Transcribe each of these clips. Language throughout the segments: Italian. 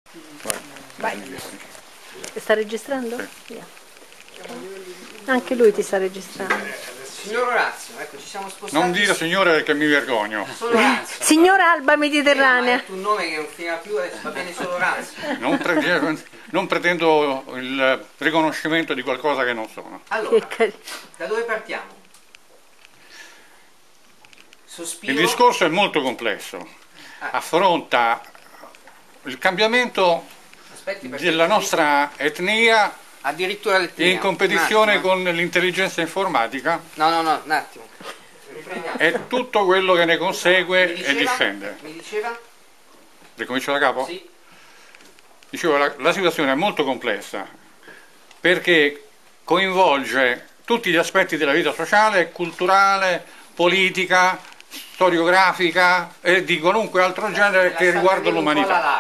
Vai. Sta registrando? Sì. Yeah. Anche lui ti sta registrando. Signor Orazio, ecco, ci siamo spostati. Non dire signore perché mi vergogno. Solo Orazio. Signora Alba Mediterranea. Ma è un nome che non finirà più, adesso va bene solo Orazio. Non pretendo il riconoscimento di qualcosa che non sono. Allora, da dove partiamo? Sospiro. Il discorso è molto complesso. Affronta il cambiamento della nostra etnia addirittura l'etnia. in competizione con l'intelligenza informatica. No, un attimo. E tutto quello che ne consegue e discende. Mi diceva? Ricomincio da capo? Sì. Dicevo, la situazione è molto complessa perché coinvolge tutti gli aspetti della vita sociale, culturale, politica, storiografica e di qualunque altro genere che riguarda l'umanità.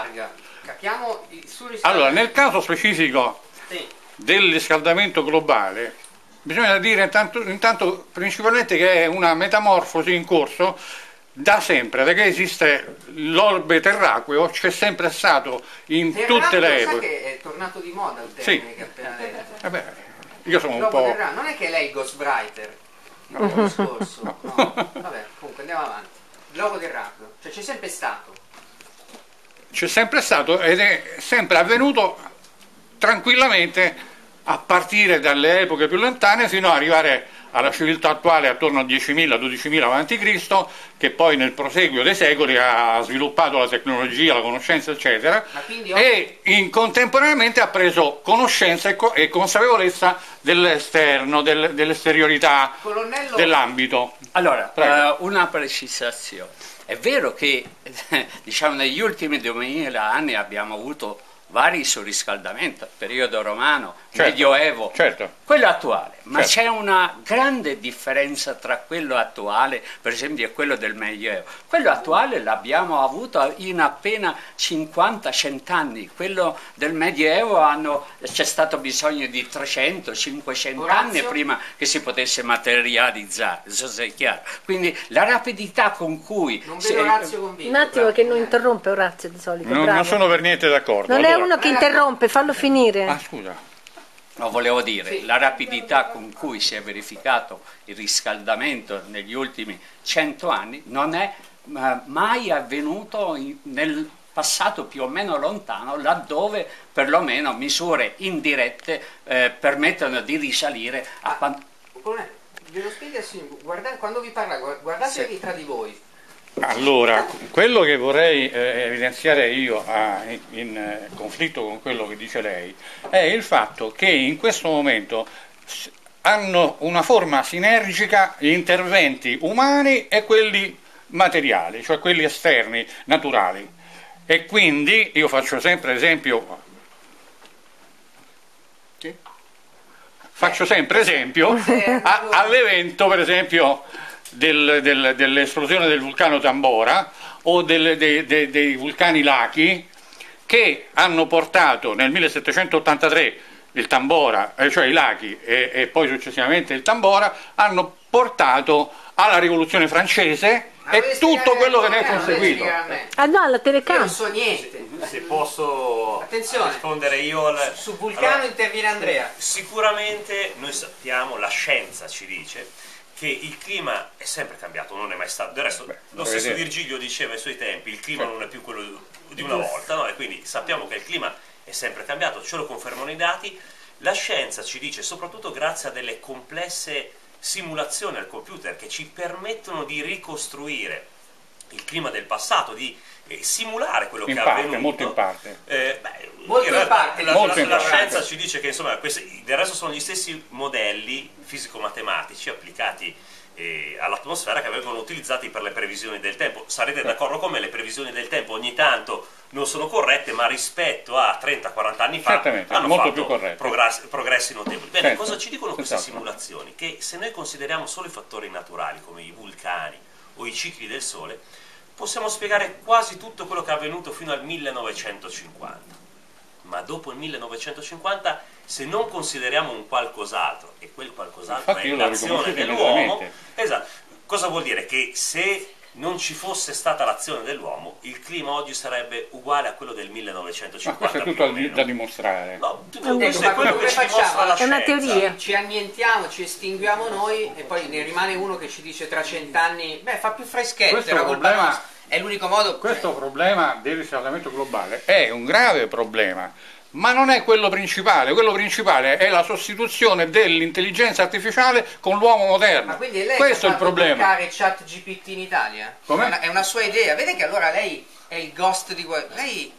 Allora, nel caso specifico del riscaldamento globale, bisogna dire intanto principalmente che è una metamorfosi in corso da sempre, da che esiste l'orbe terracqueo, c'è sempre stato in tutte le epoche. Che è tornato di moda il termine che appena detto. Io sono un po'... Non è che lei è Ghostwriter, l'anno scorso, no. Vabbè, comunque andiamo avanti. Globo terracqueo, cioè c'è sempre stato. C'è sempre stato ed è sempre avvenuto tranquillamente a partire dalle epoche più lontane fino ad arrivare alla civiltà attuale attorno a 10.000-12.000 a.C., che poi nel proseguio dei secoli ha sviluppato la tecnologia, la conoscenza, eccetera, e contemporaneamente ha preso conoscenza e consapevolezza dell'esterno, dell'esteriorità, dell'ambito. Allora, una precisazione. È vero che diciamo, negli ultimi 2000 anni abbiamo avuto vari surriscaldamenti, periodo romano, medioevo, quello attuale, ma c'è una grande differenza tra quello attuale, per esempio, e quello del medioevo. Quello attuale l'abbiamo avuto in appena 50-100 anni, quello del medioevo c'è stato bisogno di 300-500 anni prima che si potesse materializzare, so se è chiaro. Quindi la rapidità con cui... Non vedo Orazio convinto. Un attimo che non interrompe Orazio di solito. Non sono per niente d'accordo. Non è uno che interrompe, fallo finire. Ah, scusa. No, volevo dire, la rapidità con cui si è verificato il riscaldamento negli ultimi 100 anni non è mai avvenuto nel passato più o meno lontano, laddove perlomeno misure indirette permettono di risalire a... Ve lo spiega, quando vi parla, guardatevi tra di voi. Allora, quello che vorrei evidenziare io in conflitto con quello che dice lei è il fatto che in questo momento hanno una forma sinergica gli interventi umani e quelli materiali, cioè quelli esterni, naturali. E quindi io faccio sempre esempio all'evento, per esempio, dell'esplosione del vulcano Tambora o dei vulcani Laki, che hanno portato nel 1783 il Tambora, cioè i Laki e poi successivamente il Tambora, hanno portato alla rivoluzione francese e tutto quello che ne è conseguito. Ah no, la telecamera. Io non so niente. Se posso rispondere io su Vulcano interviene Andrea. Sicuramente noi sappiamo, la scienza ci dice che il clima è sempre cambiato, non è mai stato. Del resto, lo stesso Virgilio diceva ai suoi tempi, il clima non è più quello di una volta, no? E quindi sappiamo che il clima è sempre cambiato, ce lo confermano i dati. La scienza ci dice, soprattutto grazie a delle complesse simulazioni al computer che ci permettono di ricostruire il clima del passato, di simulare quello che è avvenuto. Molto in parte. La scienza ci dice che insomma del resto sono gli stessi modelli fisico-matematici applicati all'atmosfera che vengono utilizzati per le previsioni del tempo. Sarete d'accordo con me, le previsioni del tempo ogni tanto non sono corrette, ma rispetto a 30-40 anni fa hanno fatto progressi notevoli. Bene, cosa ci dicono queste simulazioni? Che se noi consideriamo solo i fattori naturali come i vulcani o i cicli del Sole, possiamo spiegare quasi tutto quello che è avvenuto fino al 1950. Ma dopo il 1950, se non consideriamo un qualcos'altro, e quel qualcos'altro è l'azione dell'uomo, esatto, cosa vuol dire? Che se non ci fosse stata l'azione dell'uomo, il clima oggi sarebbe uguale a quello del 1950. Ma questo è tutto da dimostrare. No, questo è quello che ci mostra la È una scienza. teoria. Ci annientiamo, ci estinguiamo noi e poi ne rimane uno che ci dice tra 100 anni, beh, fa più freschetto, Questo era colpa problema- nostra. È l'unico modo. Questo problema del riscaldamento globale è un grave problema, ma non è quello principale è la sostituzione dell'intelligenza artificiale con l'uomo Ma moderno. quindi è lei Questo che è ha il fatto problema. bloccare ChatGPT in Italia? Come? È una sua idea. Vede che allora lei è il ghost di lei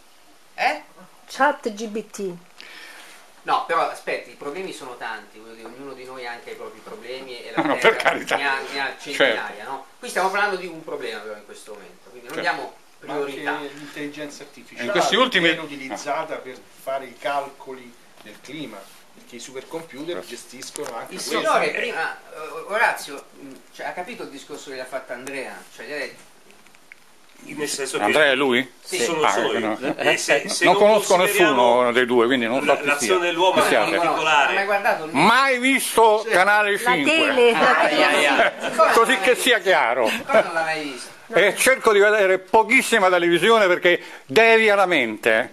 Chat GBT. No, però aspetti, i problemi sono tanti, voglio dire, ognuno di noi ha anche i propri problemi e la No, per Terra carità. ne ha centinaia, Certo. no? Qui stiamo parlando di un problema però in questo momento, quindi non Certo. diamo Ma priorità. anche l'intelligenza artificiale In questi ultimi- viene utilizzata per fare i calcoli del clima, perché i supercomputer gestiscono anche Il questo. signore prima, Orazio, cioè, ha capito il discorso che gli ha fatto Andrea? Cioè, gli ha detto, Nel senso che Andrea è lui? Sì. sono Ah, io. no. Se Non conosco consideriamo nessuno dei due, quindi non so chi l'azione sia. dell'uomo Chi in sia. non particolare. hai mai guardato il Mai visto Canale La 5, tele. così che sia chiaro. Come non l'ha mai visto? E cerco di vedere pochissima televisione perché devia la mente.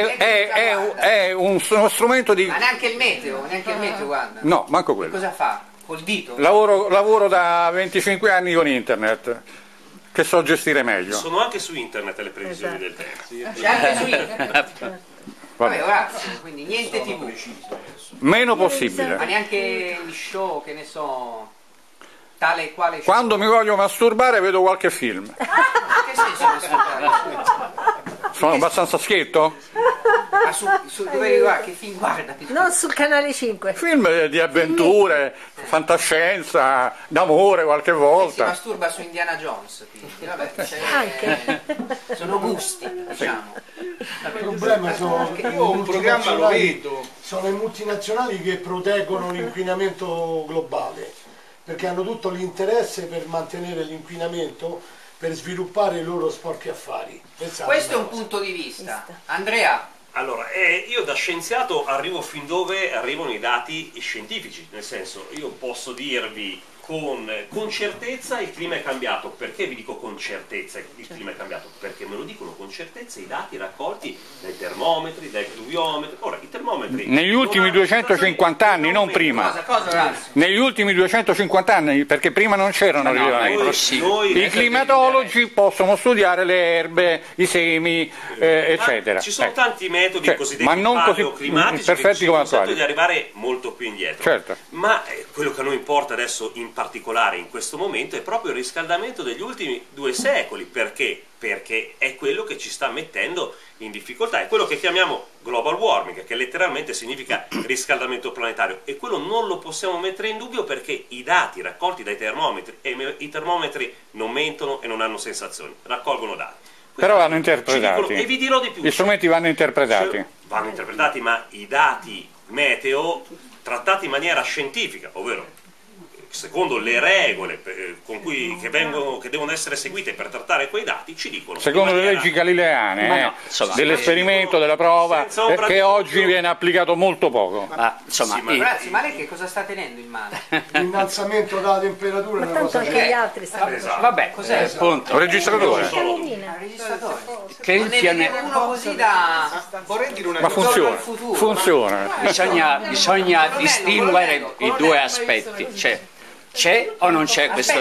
È uno strumento di... Ma neanche il meteo guarda. No, manco quello. Cosa fa? Col dito? Lavoro da 25 anni con internet, che so gestire meglio. Sono anche su internet le previsioni Esatto. del tempo. C'è anche su internet. Vabbè, Vabbè, Orazio, quindi niente TV. meno Ma possibile. neanche gli show, che ne so, tale e quale show. Quando mi voglio masturbare vedo qualche film. Che senso masturbare? Sono abbastanza schietto? Ma dove guarda, che film guarda? Non sul canale 5. Film di avventure, fantascienza, d'amore qualche Si volta. masturba su Indiana Jones, quindi, vabbè, Anche. sono gusti, diciamo. Il problema sono che Io un programma lo vedo. sono i multinazionali che proteggono l'inquinamento globale, perché hanno tutto l'interesse per mantenere l'inquinamento, per sviluppare i loro sporchi affari. Pensate Questo è una un cosa. punto di vista. Andrea, Allora, io da scienziato arrivo fin dove arrivano i dati scientifici, nel senso, io posso dirvi con certezza il clima è cambiato. Perché vi dico con certezza il clima è cambiato? Perché me lo dicono con certezza i dati raccolti dai termometri, dai pluviometri. Ora, i termometri... Negli ultimi 250 anni, non prima. cosa Orazio? Negli ultimi 250 anni, perché prima non c'erano No, rilevamenti. Noi- I climatologi possono studiare le erbe, i semi, eccetera. Ci sono Ecco. tanti metodi Cioè, cosiddetti ma non così paleoclimatici perfetti che ci come consentono attuali. di arrivare molto più indietro. Certo. Ma quello che a noi importa adesso in particolare in questo momento è proprio il riscaldamento degli ultimi 2 secoli. Perché? Perché è quello che ci sta mettendo in difficoltà, è quello che chiamiamo global warming, che letteralmente significa riscaldamento planetario, e quello non lo possiamo mettere in dubbio perché i dati raccolti dai termometri, e i termometri non mentono e non hanno sensazioni, raccolgono dati. Però vanno Ci dicono- interpretati. e vi dirò di più. Gli strumenti vanno interpretati. Vanno interpretati, ma i dati meteo trattati in maniera scientifica, ovvero secondo le regole che devono essere seguite per trattare quei dati, ci dicono Secondo in le maniera- leggi galileane, Ma no, insomma, dell'esperimento, della prova, senza ombra che di oggi dubbio. viene applicato molto poco. Ma insomma, Sì, ma Orazio, ma lei che cosa sta tenendo in mano? L'innalzamento della temperatura è Ma una tanto cosa anche che gli altri stanno Esatto. vabbè, Cos'è? appunto, Un registratore. Camerina. Il registratore. che il Non ne pianeta... vedevo uno così da... Vorrei dire una Ma cosa. funziona, al futuro. funziona. Bisogna distinguere i due aspetti, c'è o non c'è questo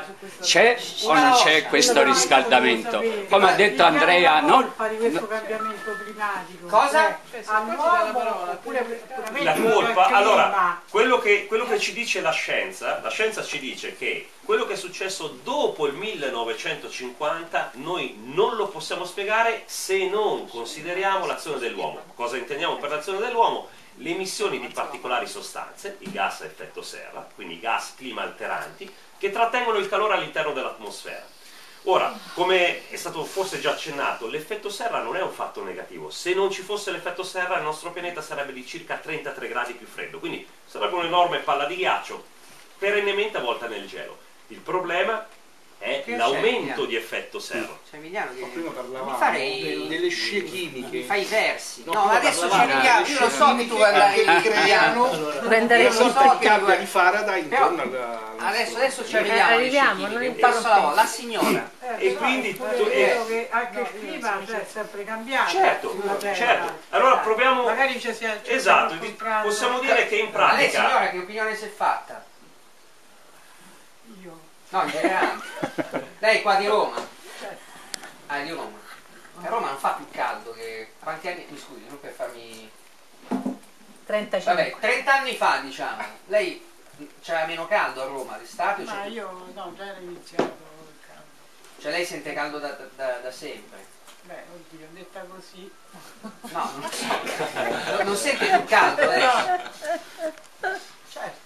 riscaldamento? Come ha detto Andrea, non, Colpa di questo cambiamento climatico. Cosa? All'uomo oppure puramente La al colpa, clima. allora, quello che ci dice la scienza ci dice che quello che è successo dopo il 1950 noi non lo possiamo spiegare se non consideriamo l'azione dell'uomo. Cosa intendiamo per l'azione dell'uomo? Le emissioni di particolari sostanze, i gas a effetto serra, quindi i gas clima alteranti, che trattengono il calore all'interno dell'atmosfera. Ora, come è stato forse già accennato, l'effetto serra non è un fatto negativo. Se non ci fosse l'effetto serra, il nostro pianeta sarebbe di circa 33 gradi più freddo, quindi sarebbe un'enorme palla di ghiaccio, perennemente avvolta nel gelo. Il problema è Che l'aumento c'è, di effetto serra. C'è Emiliano che... Prima parlavamo farei- delle scie chimiche. Mi fai i versi. No, No, prima adesso c'è parlavamo Emiliano, delle io lo scie so che tu chimiche vuoi andare che creano Vuoi andare Io lo su? so il che tu cambio vuoi- di Faraday Però- intorno alla... Adesso ci arriviamo. alle arriviamo, scie non chimiche. interrompi. Passo la volta, la signora. E quindi Pure è vero che anche il clima è sempre cambiato certo, sulla Terra. certo. Allora proviamo. Magari ci sia Esatto, possiamo dire che in Ma lei pratica. signora che opinione si è fatta? Io. No, in generale. Lei qua di Roma? Ah, è di Roma. A Roma non fa più caldo che... Quanti anni? Mi scusi, non per farmi... 35. Vabbè, 30 anni fa diciamo. Lei c'era meno caldo a Roma d'estate? Ma io no, già era iniziato il caldo. Cioè lei sente caldo da sempre? Beh, oddio, detta così. No, non lo so. Non sente più caldo adesso? Certo.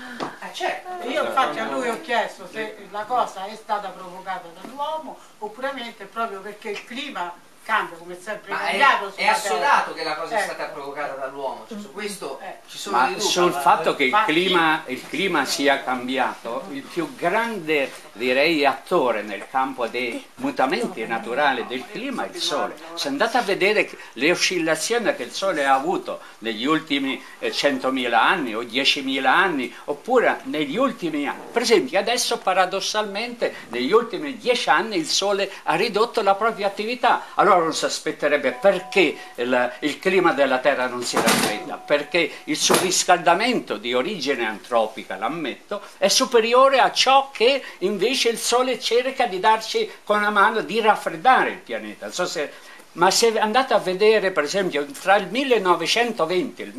Certo. Io infatti a lui ho chiesto se la cosa è stata provocata dall'uomo oppure proprio perché il clima cambia, come è sempre Ma cambiato. è assodato che la cosa è Ecco. stata provocata dall'uomo, cioè, su questo ci sono Ma dei dubbi. sul fatto che Ma il clima sia cambiato, il più grande, direi, attore nel campo dei mutamenti naturali del clima è il Sole. Se andate a vedere le oscillazioni che il Sole ha avuto negli ultimi 100.000 anni o 10.000 anni, oppure negli ultimi anni, per esempio adesso paradossalmente negli ultimi 10 anni il Sole ha ridotto la propria attività. Allora non si aspetterebbe perché il clima della Terra non si raffredda, perché il surriscaldamento di origine antropica, l'ammetto, è superiore a ciò che invece il Sole cerca di darci con la mano, di raffreddare il pianeta. Non so se... Ma se andate a vedere, per esempio, tra il 1920 e il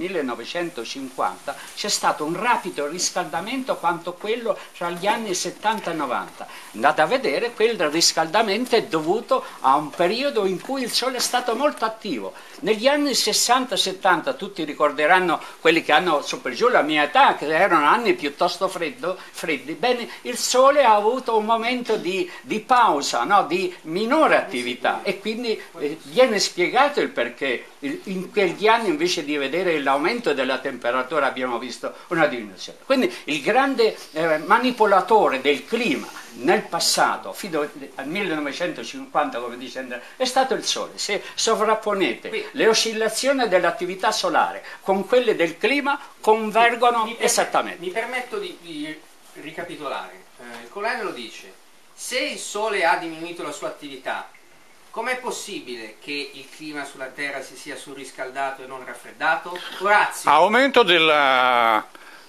1950 c'è stato un rapido riscaldamento quanto quello tra gli anni 70 e 90. Andate a vedere, quel riscaldamento è dovuto a un periodo in cui il Sole è stato molto attivo. Negli anni 60-70, tutti ricorderanno quelli che hanno su per giù la mia età, che erano anni piuttosto freddi, bene, il Sole ha avuto un momento di pausa, no? Di minore attività e quindi viene spiegato il perché in quegli anni invece di vedere l'aumento della temperatura abbiamo visto una diminuzione. Quindi il grande manipolatore del clima nel passato, fino al 1950 come dice Andrea, è stato il Sole. Se sovrapponete le oscillazioni dell'attività solare con quelle del clima convergono esattamente. Mi permetto di ricapitolare. Il colonnello lo dice, se il Sole ha diminuito la sua attività, com'è possibile che il clima sulla Terra si sia surriscaldato e non raffreddato? Orazio. Aumento della...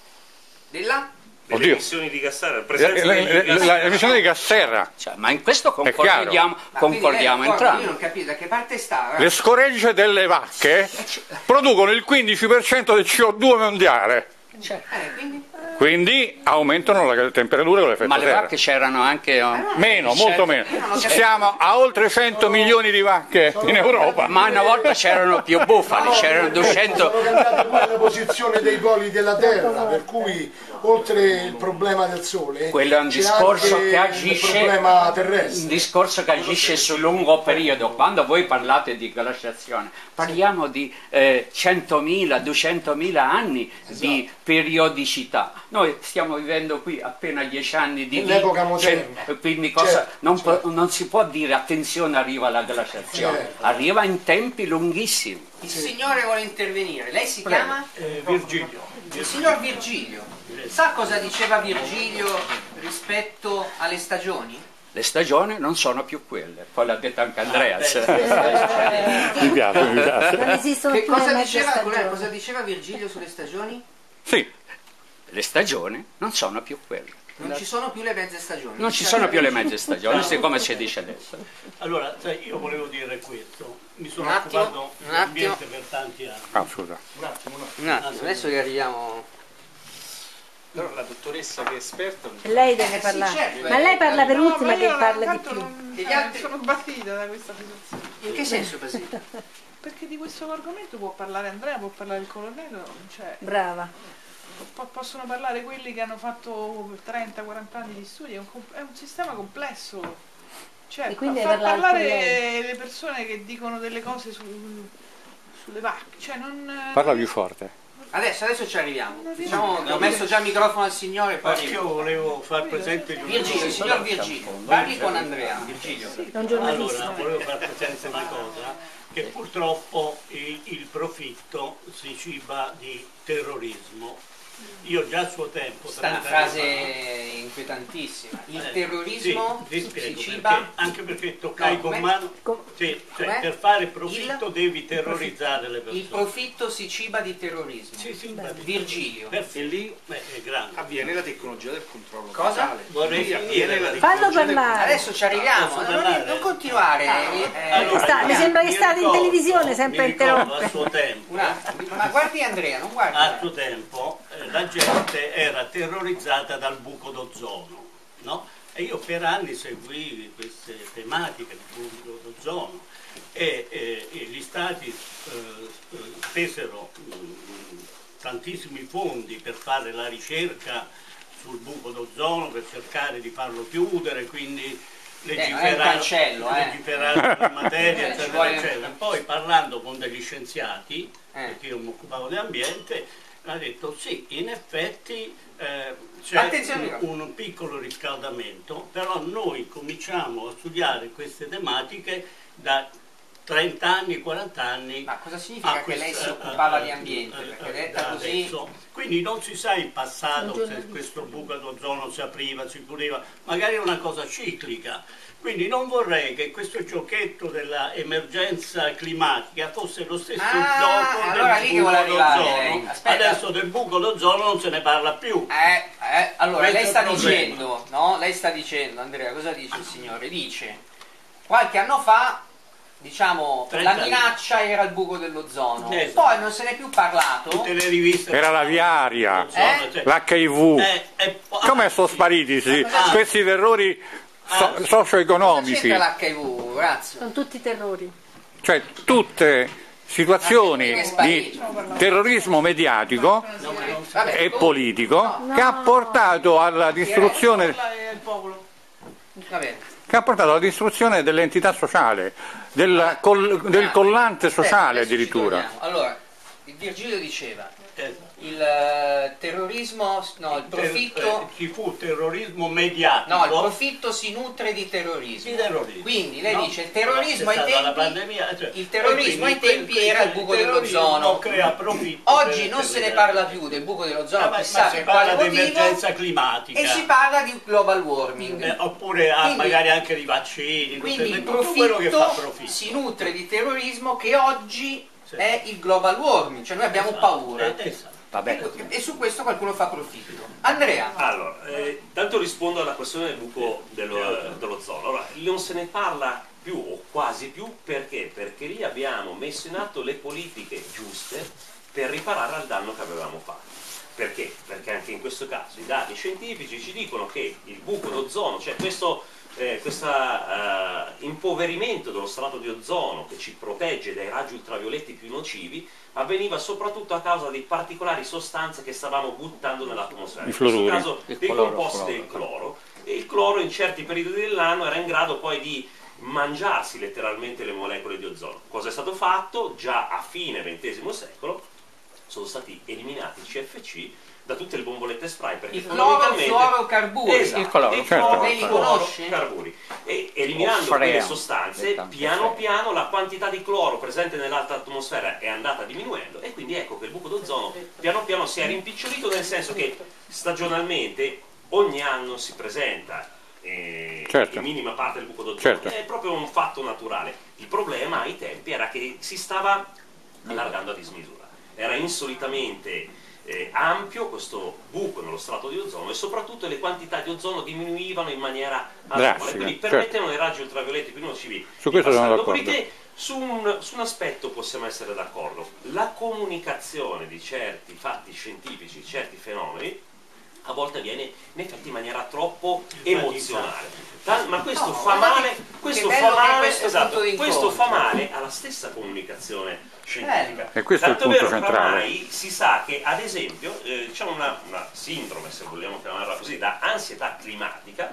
Della? Le emissioni di gas serra, l'emissione di gas serra. Cioè, ma in questo concordiamo entrambi. Io non capisco da che parte sta. Le scoregge delle vacche producono il 15% del CO2 mondiale. Quindi aumentano la temperatura con l'effetto Ma le serra. vacche c'erano anche... Meno, molto meno. Siamo a oltre 100 milioni di vacche in Europa. Ma una volta c'erano più bufali, c'erano 200... Sono cambiate poi la posizione dei poli della Terra, per cui oltre il problema del Sole quello è un discorso che agisce, il problema terrestre. un discorso che agisce sul lungo periodo. Quando voi parlate di glaciazione, parliamo di 100.000, 200.000 anni di periodicità. Noi stiamo vivendo qui appena 10 anni di l'epoca moderna. Quindi non si può dire attenzione, arriva la glaciazione, arriva in tempi lunghissimi. Il signore vuole intervenire, lei si chiama? Virgilio. Il signor Virgilio. Sa cosa diceva Virgilio rispetto alle stagioni? Le stagioni non sono più quelle, poi l'ha detto anche Andreas. Mi piace. Non esistono Che più le cosa mezze diceva, stagioni. cosa diceva Virgilio sulle stagioni? Sì. Le stagioni non sono più quelle. Non ci sono più le mezze stagioni. Non ci sono più le mezze stagioni, siccome si dice adesso. Allora, sai, io volevo dire questo. Mi sono Un attimo, occupato dell'ambiente per tanti anni. Ah, scusa. Un attimo, adesso che arriviamo... Però la dottoressa che è esperta... Lei deve parlare. certo, Ma lei parla per ultima che io parla di tanto più. E gli altri- sono sbattita da questa situazione. In che senso così? Perché di questo argomento può parlare Andrea, può parlare il colonnello, cioè, Brava. possono parlare quelli che hanno fatto 30-40 anni di studi, è un sistema complesso. Cioè, E quindi far parla parlare lei. le persone che dicono delle cose sulle vacche, cioè non... Parla più forte. Non Adesso ci arriviamo. Diciamo che ho messo già il microfono al signore, poi io volevo far presente Virgilio, signor Virgilio, parli con Andrea. Virgilio. Allora, volevo far presente una cosa, che purtroppo il profitto si ciba di terrorismo. Io già a suo tempo... Sta una frase inquietantissima. Il terrorismo si ciba... Anche perché toccai con mano... Cioè, per fare profitto devi terrorizzare le persone. Il profitto si ciba di terrorismo. Virgilio. E lì è grande. Avviene la tecnologia del controllo. Cosa? Vorrei avviene la Fallo parlare. Adesso ci arriviamo. Non continuare. Mi sembra che state in televisione sempre interrompere. A suo tempo. Ma guardi Andrea, non guardi. A suo tempo la gente era terrorizzata dal buco d'ozono, no? E io per anni seguii queste tematiche del buco d'ozono e gli stati spesero tantissimi fondi per fare la ricerca sul buco d'ozono, per cercare di farlo chiudere, quindi legiferare in materia, eccetera, eccetera. Poi parlando con degli scienziati, perché io mi occupavo di ambiente, ha detto sì, in effetti c'è un piccolo riscaldamento, però noi cominciamo a studiare queste tematiche da 30 anni, 40 anni. Ma cosa significa che lei si occupava di ambiente? Perché detta così... Adesso. Quindi non si sa in passato se questo buco d'ozono si apriva, si chiudeva, magari è una cosa ciclica. Quindi non vorrei che questo giochetto della emergenza climatica fosse lo stesso gioco del buco d'ozono. Adesso del buco d'ozono non se ne parla più. Allora lei sta dicendo, no? Lei sta dicendo, Andrea, cosa dice il signore? Dice, qualche anno fa, diciamo, la minaccia era il buco dell'ozono, poi non se ne è più parlato. Tutte le riviste era la viaria, l'HIV. Come sono spariti questi terrori socio-economici? L'HIV, grazie. Sono tutti terrori. Cioè tutte situazioni di terrorismo mediatico e politico che ha portato alla distruzione dell'entità sociale, del collante sociale addirittura. Allora, il Virgilio diceva il terrorismo, no, il profitto... Ci fu terrorismo mediatico. No, il profitto si nutre di terrorismo. Quindi lei dice il terrorismo ai tempi era il buco dell'ozono. Oggi non se ne parla più del buco dell'ozono, chissà per quale motivo, di emergenza climatica. E si parla di global warming. Oppure magari anche di vaccini. Quindi il profitto si nutre di terrorismo che oggi è il global warming, cioè noi abbiamo paura. E su questo qualcuno fa profitto. Andrea. Allora, tanto rispondo alla questione del buco dell'ozono. Allora, non se ne parla più o quasi più perché? Perché lì abbiamo messo in atto le politiche giuste per riparare al danno che avevamo fatto. Perché? Perché anche in questo caso i dati scientifici ci dicono che il buco d'ozono, cioè questo impoverimento dello strato di ozono che ci protegge dai raggi ultravioletti più nocivi, avveniva soprattutto a causa di particolari sostanze che stavamo buttando nell'atmosfera, in questo caso dei composti del cloro, e il cloro in certi periodi dell'anno era in grado poi di mangiarsi letteralmente le molecole di ozono. Cosa è stato fatto? Già a fine XX secolo sono stati eliminati i CFC da tutte le bombolette spray, perché il fluorocarburi, e eliminando quelle sostanze piano piano la quantità di cloro presente nell'alta atmosfera è andata diminuendo, e quindi ecco che il buco d'ozono piano piano si è rimpicciolito, nel senso che stagionalmente ogni anno si presenta in minima parte del buco d'ozono, è proprio un fatto naturale. Il problema ai tempi era che si stava allargando a dismisura, era insolitamente ampio questo buco nello strato di ozono, e soprattutto le quantità di ozono diminuivano in maniera anomala, quindi permettevano ai raggi ultravioletti più nocivi su questo sono d'accordo. Dopodiché su un aspetto possiamo essere d'accordo: la comunicazione di certi fatti scientifici, certi fenomeni a volte avviene in effetti in maniera troppo emozionale, ma questo fa male, questo fa male alla stessa comunicazione scientifica. E questo è il punto centrale. Ormai si sa che, ad esempio, c'è una sindrome, se vogliamo chiamarla così, da ansietà climatica,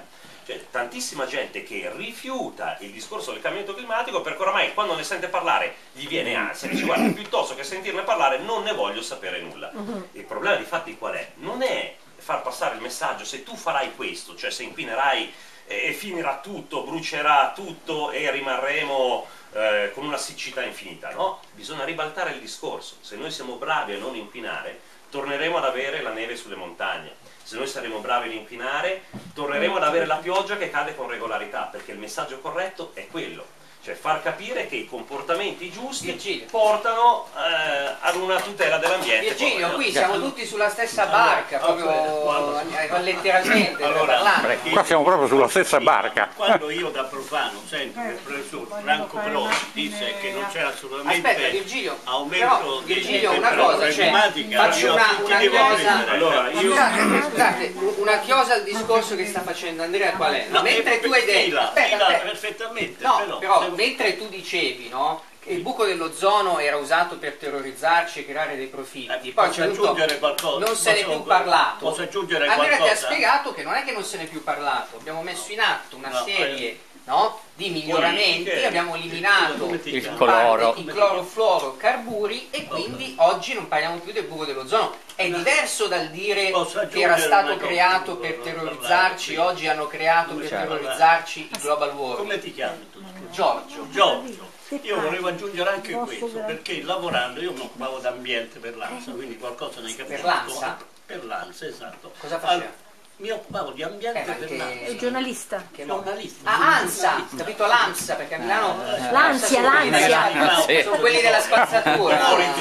Cioè, tantissima gente che rifiuta il discorso del cambiamento climatico perché oramai quando ne sente parlare gli viene ansia, dice guarda, piuttosto che sentirne parlare non ne voglio sapere nulla. Il problema di fatti qual è? Non è far passare il messaggio se tu farai questo, cioè se inquinerai e finirà tutto, brucerà tutto e rimarremo con una siccità infinita, no? Bisogna ribaltare il discorso. Se noi siamo bravi a non inquinare, torneremo ad avere la neve sulle montagne. Se noi saremo bravi ad inquinare, torneremo ad avere la pioggia che cade con regolarità, perché il messaggio corretto è quello. Cioè far capire che i comportamenti giusti portano ad una tutela dell'ambiente. Virgilio, qui siamo tutti sulla stessa barca, proprio letteralmente. Qua siamo proprio sulla stessa barca. Quando io da profano sento che il professor Franco Prost disse che non c'è assolutamente aumento di temperatura climatica, faccio una chiosa. Allora, scusate, una chiosa al discorso che sta facendo Andrea qual è? Mentre tu hai detto perfettamente, però mentre tu dicevi, no, che il buco dell'ozono era usato per terrorizzarci e creare dei profitti, poi posso aggiungere qualcosa? Non se ne è più parlato. Posso aggiungere Andrea qualcosa? ti ha spiegato che non è che non se ne è più parlato, abbiamo messo in atto una serie di miglioramenti, abbiamo eliminato il cloro, i clorofluorocarburi e quindi oggi non parliamo più del buco dell'ozono. È diverso dal dire che era stato creato per terrorizzarci, oggi hanno creato per terrorizzarci il global warming. Come ti chiami tu? Giorgio. Io volevo aggiungere anche questo, perché lavorando io mi occupavo d'ambiente per l'ANSA, quindi qualcosa ne capisco. Per l'ANSA? Per l'ANSA, esatto. Cosa faceva? Mi occupavo di ambiente per l'ANSA. È giornalista. Giornalista. ANSA, capito l'ANSA, perché a Milano l'ansia. Sono quelli della spazzatura.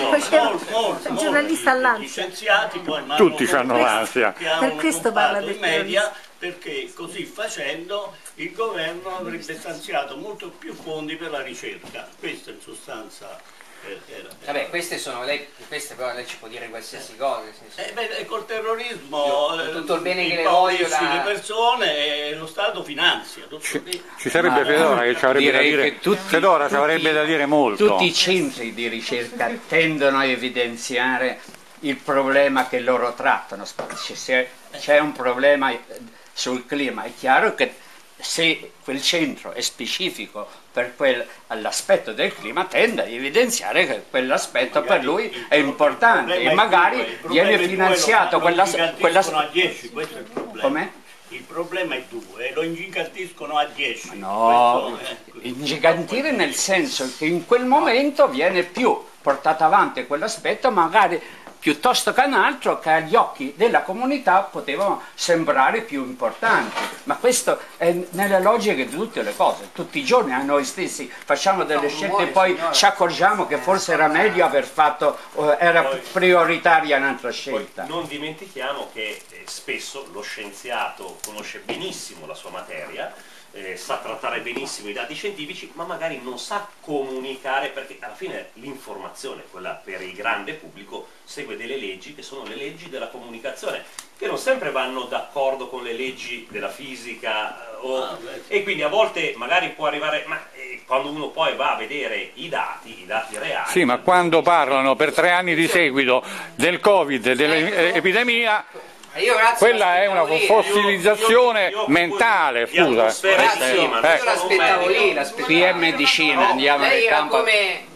Giornalista all'ansia. Gli scienziati poi tutti hanno l'ansia. Per questo parla del media, perché così facendo il governo avrebbe stanziato molto più fondi per la ricerca. Questo in sostanza era. Vabbè, queste però lei ci può dire qualsiasi cosa. Col terrorismo tutto il bene che le voglio le persone e lo Stato finanzia. Ci sarebbe Fedora che ci avrebbe da dire. Fedora ci avrebbe da dire molto. Tutti i centri di ricerca tendono a evidenziare il problema che loro trattano. Se c'è un problema sul clima, è chiaro che se quel centro è specifico per l'aspetto del clima, tende a evidenziare che quell'aspetto per lui è importante e magari viene finanziato quell'aspetto. A 10, questo è il problema. Com'è? Il problema è 2, lo ingigantiscono a 10. No, ingigantire nel senso che in quel momento viene più portato avanti quell'aspetto, magari piuttosto che un altro che agli occhi della comunità potevano sembrare più importanti. Ma questo è nelle logiche di tutte le cose. Tutti i giorni a noi stessi facciamo delle scelte e poi ci accorgiamo che forse era meglio aver fatto, era prioritaria un'altra scelta. Non dimentichiamo che spesso lo scienziato conosce benissimo la sua materia, sa trattare benissimo i dati scientifici, ma magari non sa comunicare, perché alla fine l'informazione, quella per il grande pubblico, segue delle leggi che sono le leggi della comunicazione, che non sempre vanno d'accordo con le leggi della fisica, e quindi a volte magari può arrivare, ma quando uno poi va a vedere i dati reali... Sì, ma quando parlano per 3 anni di seguito del Covid e dell'epidemia... quella è una fossilizzazione mentale, scusa. Io l'aspettavo lì, qui è medicina, andiamo nel campo.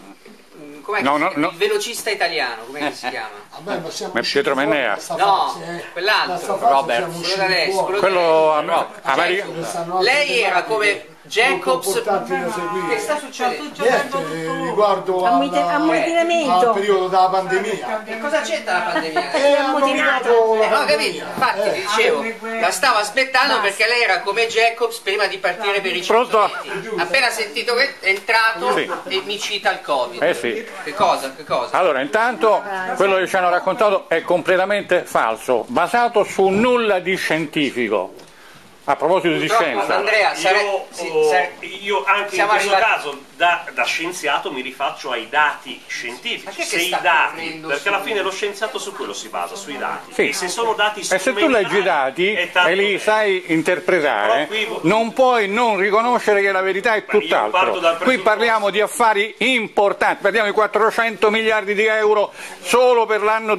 Il velocista italiano, come si chiama? Pietro Mennea. No, quell'altro, Robert. Quello americano. Lei era come Jacobs. Che sta succedendo? Riguardo al periodo della pandemia. Che cosa c'entra la pandemia? No, capito? Infatti vi dicevo, la stavo aspettando perché lei era come Jacobs prima di partire per i 5 metri. Appena sentito che è entrato e mi cita il Covid. Sì. Che cosa? Allora, intanto quello che ci hanno raccontato è completamente falso, basato su nulla di scientifico. A proposito di scienza, Andrea, io anche in questo caso da scienziato mi rifaccio ai dati scientifici. Se i dati, perché alla fine lo scienziato su quello si basa, sui dati. Sì. E se sono dati e se tu leggi i dati e li sai interpretare, non puoi non riconoscere che la verità è tutt'altro. Qui parliamo di affari importanti, parliamo di 400 miliardi di euro solo per l'anno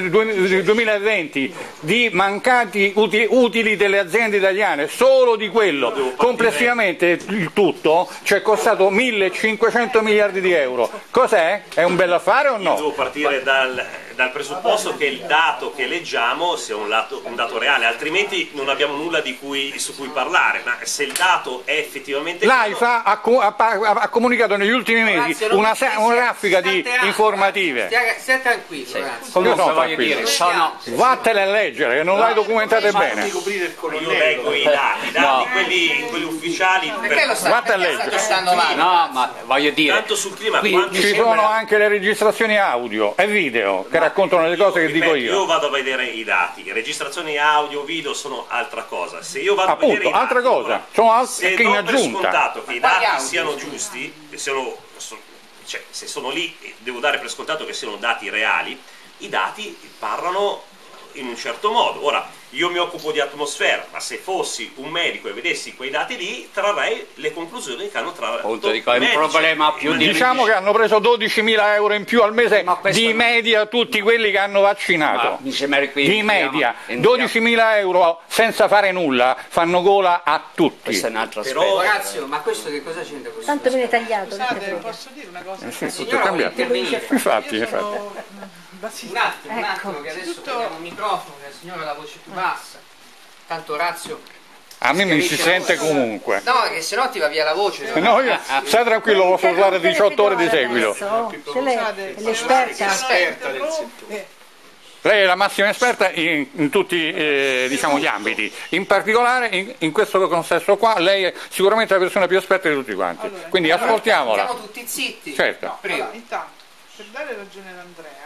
2020, di mancati utili delle aziende italiane, solo di quello. Complessivamente il tutto ci è costato 1.500 miliardi di euro. Cos'è? È un bel affare o no? Io devo partire dal presupposto che il dato che leggiamo sia un dato reale, altrimenti non abbiamo nulla su cui parlare. Ma se il dato è effettivamente... L'AIFA ha comunicato negli ultimi mesi una raffica di informative. Stia tranquillo, Come sono tranquillo? Vattene a leggere, che non l'hai documentate bene. Io leggo i dati, quelli ufficiali. Perché lo sta? Vattene a leggere. No, ma voglio dire, tanto sul clima, ci sono anche le registrazioni audio e video che raccontano le cose che dico io. Io vado a vedere i dati, registrazioni audio, video sono altra cosa. Se io vado a vedere i dati, altra cosa, sono altre che in aggiunta. Se do per scontato che i dati siano giusti, cioè, se sono lì, devo dare per scontato che siano dati reali, i dati parlano in un certo modo. Ora, io mi occupo di atmosfera, ma se fossi un medico e vedessi quei dati lì, trarrei le conclusioni che hanno tratto i medici. È un problema più di... Diciamo che hanno preso 12.000 euro in più al mese di media tutti quelli che hanno vaccinato. Di media, 12.000 euro senza fare nulla fanno gola a tutti. Questo è un altro aspetto. Però, Orazio, ma questo che cosa c'entra? Tanto viene tagliato. Scusate, posso dire una cosa? Tutto è cambiato. Infatti. Un attimo, che adesso prendiamo un microfono, che la signora ha la voce più bassa. Tanto Orazio... A me mi si sente comunque. No, che se no ti va via la voce. No, stai tranquillo, posso parlare 18 ore di seguito. Lei è l'esperta del settore. Lei è la massima esperta in tutti diciamo, gli ambiti, in particolare in questo consesso qua lei è sicuramente la persona più esperta di tutti quanti, quindi ascoltiamola. Siamo tutti zitti. Certo. No, allora, intanto, per dare ragione ad Andrea,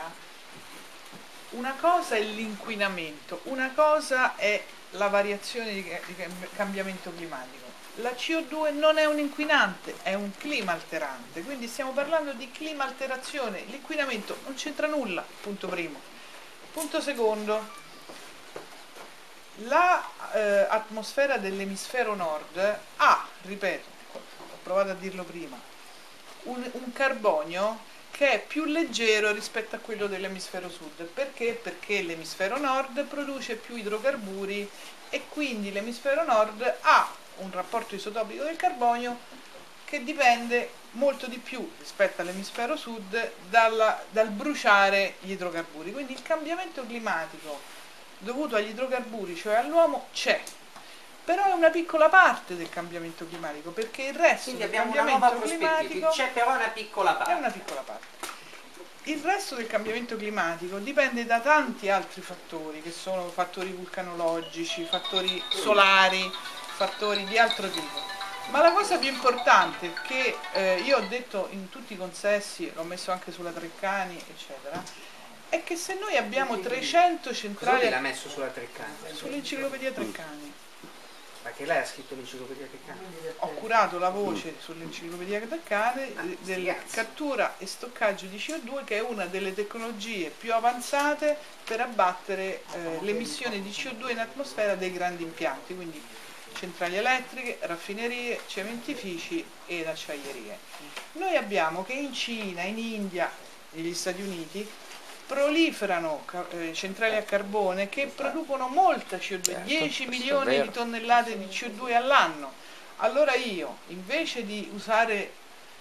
una cosa è l'inquinamento, una cosa è la variazione di cambiamento climatico. La CO2 non è un inquinante, è un clima alterante, quindi stiamo parlando di clima alterazione. L'inquinamento non c'entra nulla, punto primo. Punto secondo, l'atmosfera dell'emisfero nord ha, ripeto, ho provato a dirlo prima, un carbonio che è più leggero rispetto a quello dell'emisfero sud. Perché? Perché l'emisfero nord produce più idrocarburi e quindi l'emisfero nord ha un rapporto isotopico del carbonio che dipende molto di più rispetto all'emisfero sud dal bruciare gli idrocarburi. Quindi il cambiamento climatico dovuto agli idrocarburi, cioè all'uomo, c'è. Però è una piccola parte del cambiamento climatico, perché il resto del cambiamento climatico c'è però una piccola parte. È una piccola parte. Il resto del cambiamento climatico dipende da tanti altri fattori, che sono fattori vulcanologici, fattori solari, fattori di altro tipo. Ma la cosa più importante che io ho detto in tutti i consessi, l'ho messo anche sulla Treccani, eccetera, è che se noi abbiamo 300 centrali... Cosa l'ha messo sulla Treccani? Sull'enciclopedia Treccani. Ma che lei ha scritto l'enciclopedia Treccani? Ho curato la voce sull'enciclopedia Treccani della cattura e stoccaggio di CO2, che è una delle tecnologie più avanzate per abbattere le emissioni di CO2 in atmosfera dei grandi impianti, quindi centrali elettriche, raffinerie, cementifici ed acciaierie. Noi abbiamo che in Cina, in India, negli Stati Uniti proliferano centrali a carbone che producono molta CO2, 10 milioni di tonnellate di CO2 all'anno. Allora io, invece di usare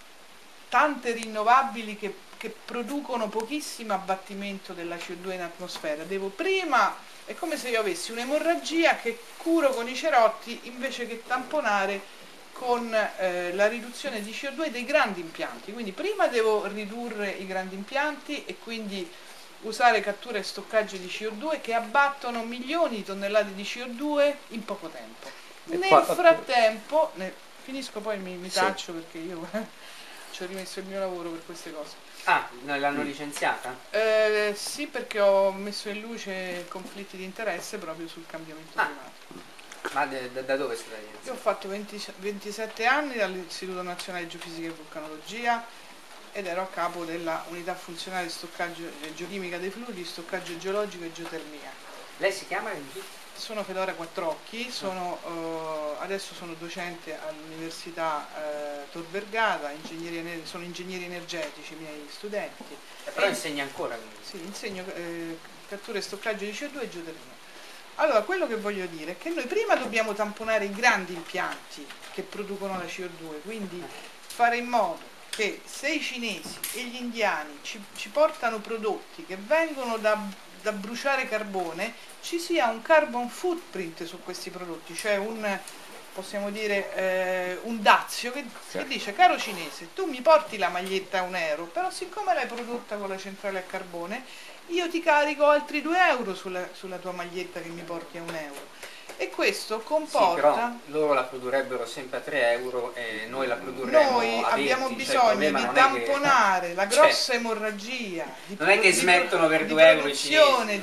tante rinnovabili che producono pochissimo abbattimento della CO2 in atmosfera, devo prima, è come se io avessi un'emorragia che curo con i cerotti invece che tamponare con la riduzione di CO2 dei grandi impianti. Quindi prima devo ridurre i grandi impianti e quindi usare cattura e stoccaggio di CO2 che abbattono milioni di tonnellate di CO2 in poco tempo. Nel frattempo, finisco poi mi taccio perché io ci ho rimesso il mio lavoro per queste cose. Ah, l'hanno licenziata? Sì, perché ho messo in luce conflitti di interesse proprio sul cambiamento climatico. Ma da dove stai? Io ho fatto 27 anni all'Istituto Nazionale di Geofisica e Vulcanologia ed ero a capo della unità funzionale di stoccaggio geochimica dei fluidi, stoccaggio geologico e geotermia. Lei si chiama? Sono Fedora Quattrocchi, adesso sono docente all'Università Tor Vergata, sono ingegneri energetici i miei studenti. Però insegna ancora? Sì, insegno cattura e stoccaggio di CO2 e geotermia. Allora, quello che voglio dire è che noi prima dobbiamo tamponare i grandi impianti che producono la CO2, quindi fare in modo che se i cinesi e gli indiani ci portano prodotti che vengono da bruciare carbone, ci sia un carbon footprint su questi prodotti, cioè possiamo dire un dazio che dice: caro cinese, tu mi porti la maglietta a €1, però siccome l'hai prodotta con la centrale a carbone, io ti carico altri €2 sulla tua maglietta che mi porti a €1. E questo comporta... Sì, però loro la produrrebbero sempre a €3 e noi la produrremo a 20. Noi abbiamo bisogno di tamponare la grossa emorragia non è che smettono per €2 i cinesi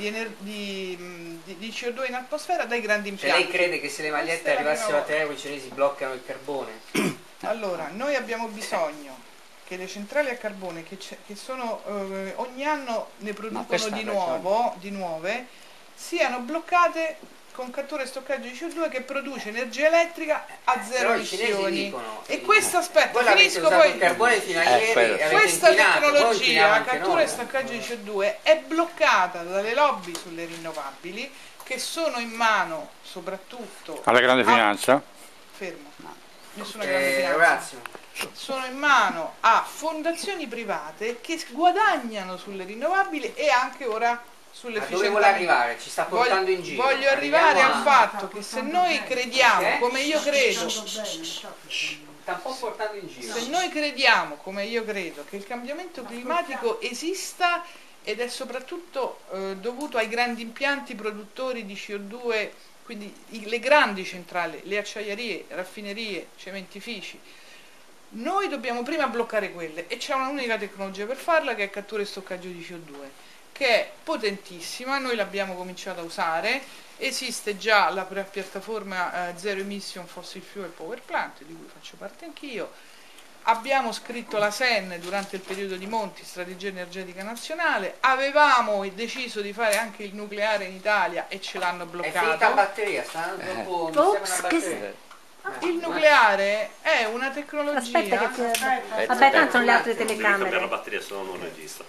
di CO2 in atmosfera dai grandi impianti. Lei crede che se le magliette arrivassero a €3 i cinesi bloccano il carbone? Allora, noi abbiamo bisogno che le centrali a carbone che sono ogni anno ne producono di nuove siano bloccate con cattura e stoccaggio di CO2 che produce energia elettrica a zero emissioni. E questo aspetto, finisco poi. Il carbone fino a ieri, questa tecnologia, cattura e stoccaggio di CO2, è bloccata dalle lobby sulle rinnovabili che sono in mano soprattutto alla grande finanza. Fermo. Nessuna grande finanza. Sono in mano a fondazioni private che guadagnano sulle rinnovabili e anche ora sull'efficienza. Ma dove vuole arrivare? Ci sta portando in giro. Voglio arrivare al fatto che se noi crediamo, come io credo, sta un po' portando in giro. Se noi crediamo, come io credo, che il cambiamento climatico esista ed è soprattutto dovuto ai grandi impianti produttori di CO2, quindi le grandi centrali, le acciaierie, raffinerie, cementifici, noi dobbiamo prima bloccare quelle e c'è un'unica tecnologia per farla che è cattura e stoccaggio di CO2, che è potentissima, noi l'abbiamo cominciato a usare, esiste già la piattaforma Zero Emission Fossil Fuel Power Plant, di cui faccio parte anch'io, abbiamo scritto la SEN durante il periodo di Monti, Strategia Energetica Nazionale, avevamo deciso di fare anche il nucleare in Italia e ce l'hanno bloccato. È finita la batteria, sta dopo una batteria. Il nucleare è una tecnologia... Aspetta, tanto sono le altre telecamere. La batteria se no non registra.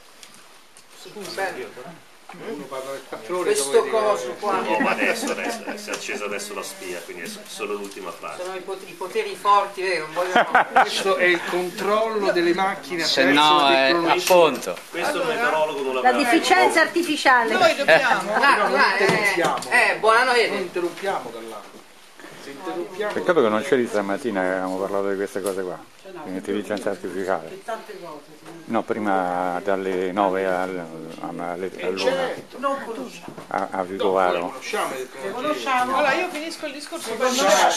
Questo coso qua. No, ma adesso si è accesa adesso la spia, quindi è solo l'ultima frase. Sono i poteri forti, vero? Non vogliono... Questo è il controllo delle macchine se no appunto. Questo allora, il meteorologo non la deficienza artificiale. Noi dobbiamo buona notte. Non interrompiamo dall'altro. Se interrompiamo. Peccato che non c'eri stamattina che avevamo parlato di queste cose qua. L'intelligenza artificiale. No, prima dalle 9 all'1 a Vicovaro. Conosciamo. Allora io finisco il discorso per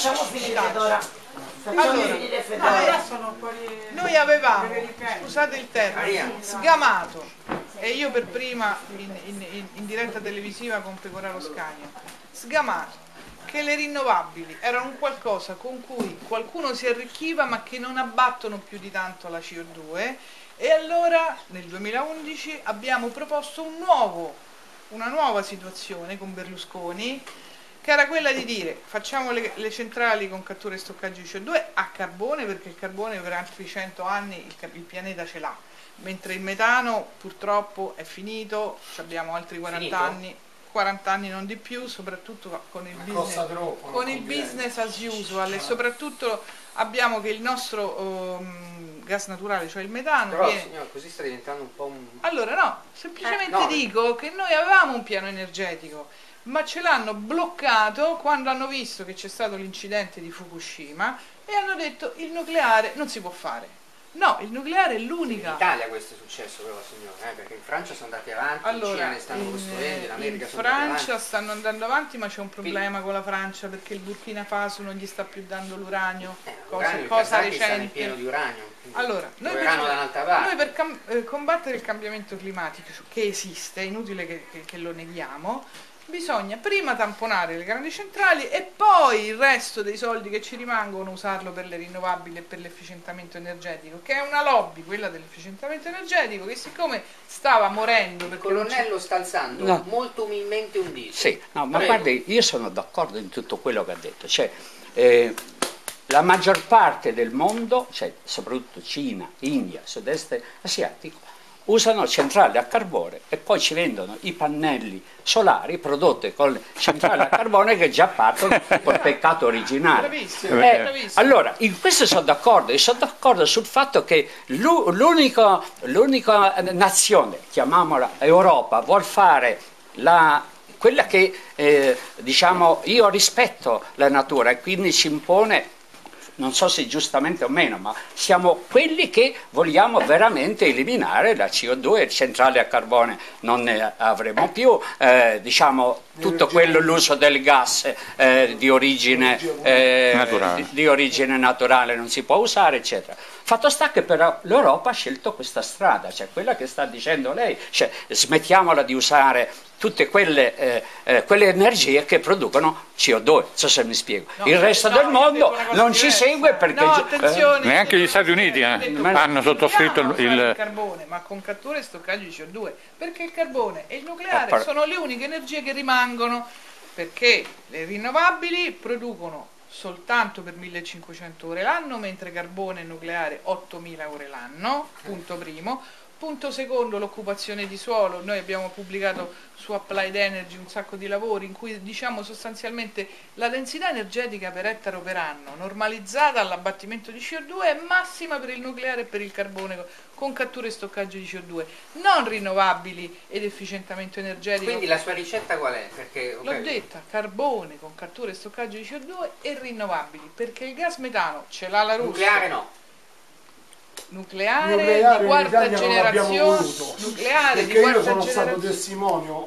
noi avevamo, scusate il termine, sgamato, e io per prima in diretta televisiva con Pecoraro Scagno, sgamato che le rinnovabili erano un qualcosa con cui qualcuno si arricchiva ma che non abbattono più di tanto la CO2, e allora nel 2011 abbiamo proposto una nuova situazione con Berlusconi, che era quella di dire: facciamo le centrali con cattura e stoccaggio di CO2 a carbone, perché il carbone per altri 100 anni il pianeta ce l'ha, mentre il metano purtroppo è finito, abbiamo altri 40 anni non di più, soprattutto con il business as usual, e soprattutto abbiamo che il nostro gas naturale, cioè il metano, però signor, così sta diventando un po' un... Allora no, semplicemente dico che noi avevamo un piano energetico, ma ce l'hanno bloccato quando hanno visto che c'è stato l'incidente di Fukushima e hanno detto il nucleare non si può fare. No, il nucleare è l'unica. In Italia questo è successo però, signore, perché in Francia sono andati avanti, in Cina ne stanno costruendo, in America sono andati avanti. In Francia stanno andando avanti, ma c'è un problema con la Francia, perché il Burkina Faso non gli sta più dando l'uranio, cosa recente. Pieno di uranio. Allora, noi per combattere il cambiamento climatico, che esiste, è inutile che lo neghiamo, bisogna prima tamponare le grandi centrali e poi il resto dei soldi che ci rimangono usarlo per le rinnovabili e per l'efficientamento energetico, che è una lobby, quella dell'efficientamento energetico, che siccome stava morendo... Il colonnello sta alzando molto umilmente un dito. Sì, no, ma guardi, io sono d'accordo in tutto quello che ha detto, cioè la maggior parte del mondo, cioè soprattutto Cina, India, sud-est asiatico, usano centrali a carbone e poi ci vendono i pannelli solari prodotti con le centrali a carbone che già partono col peccato originale. Bravissimo, bravissimo. Allora, in questo sono d'accordo, e sono d'accordo sul fatto che l'unica nazione, chiamiamola Europa, vuol fare quella che, diciamo, io rispetto la natura e quindi ci impone, non so se giustamente o meno, ma siamo quelli che vogliamo veramente eliminare la CO2 e centrali a carbone non ne avremo più, diciamo tutto quello, l'uso del gas di origine naturale non si può usare, eccetera. Fatto sta che però l'Europa ha scelto questa strada, cioè quella che sta dicendo lei, cioè smettiamola di usare tutte quelle energie che producono CO2, non so se mi spiego. No, il resto del mondo non ci segue perché... No, attenzione, neanche gli Stati Uniti hanno sottoscritto il carbone, ma con cattura e stoccaggio di CO2, perché il carbone e il nucleare sono le uniche energie che rimangono, perché le rinnovabili producono soltanto per 1500 ore l'anno, mentre carbone e nucleare 8000 ore l'anno, punto primo. Punto secondo, l'occupazione di suolo. Noi abbiamo pubblicato su Applied Energy un sacco di lavori in cui diciamo sostanzialmente la densità energetica per ettaro per anno normalizzata all'abbattimento di CO2 è massima per il nucleare e per il carbone con cattura e stoccaggio di CO2, non rinnovabili ed efficientamento energetico. Quindi la sua ricetta qual è? Perché, l'ho detta, carbone con cattura e stoccaggio di CO2 e rinnovabili, perché il gas metano ce l'ha la Russia. Nucleare no. Nucleare di quarta generazione, nucleare perché io sono stato testimonio,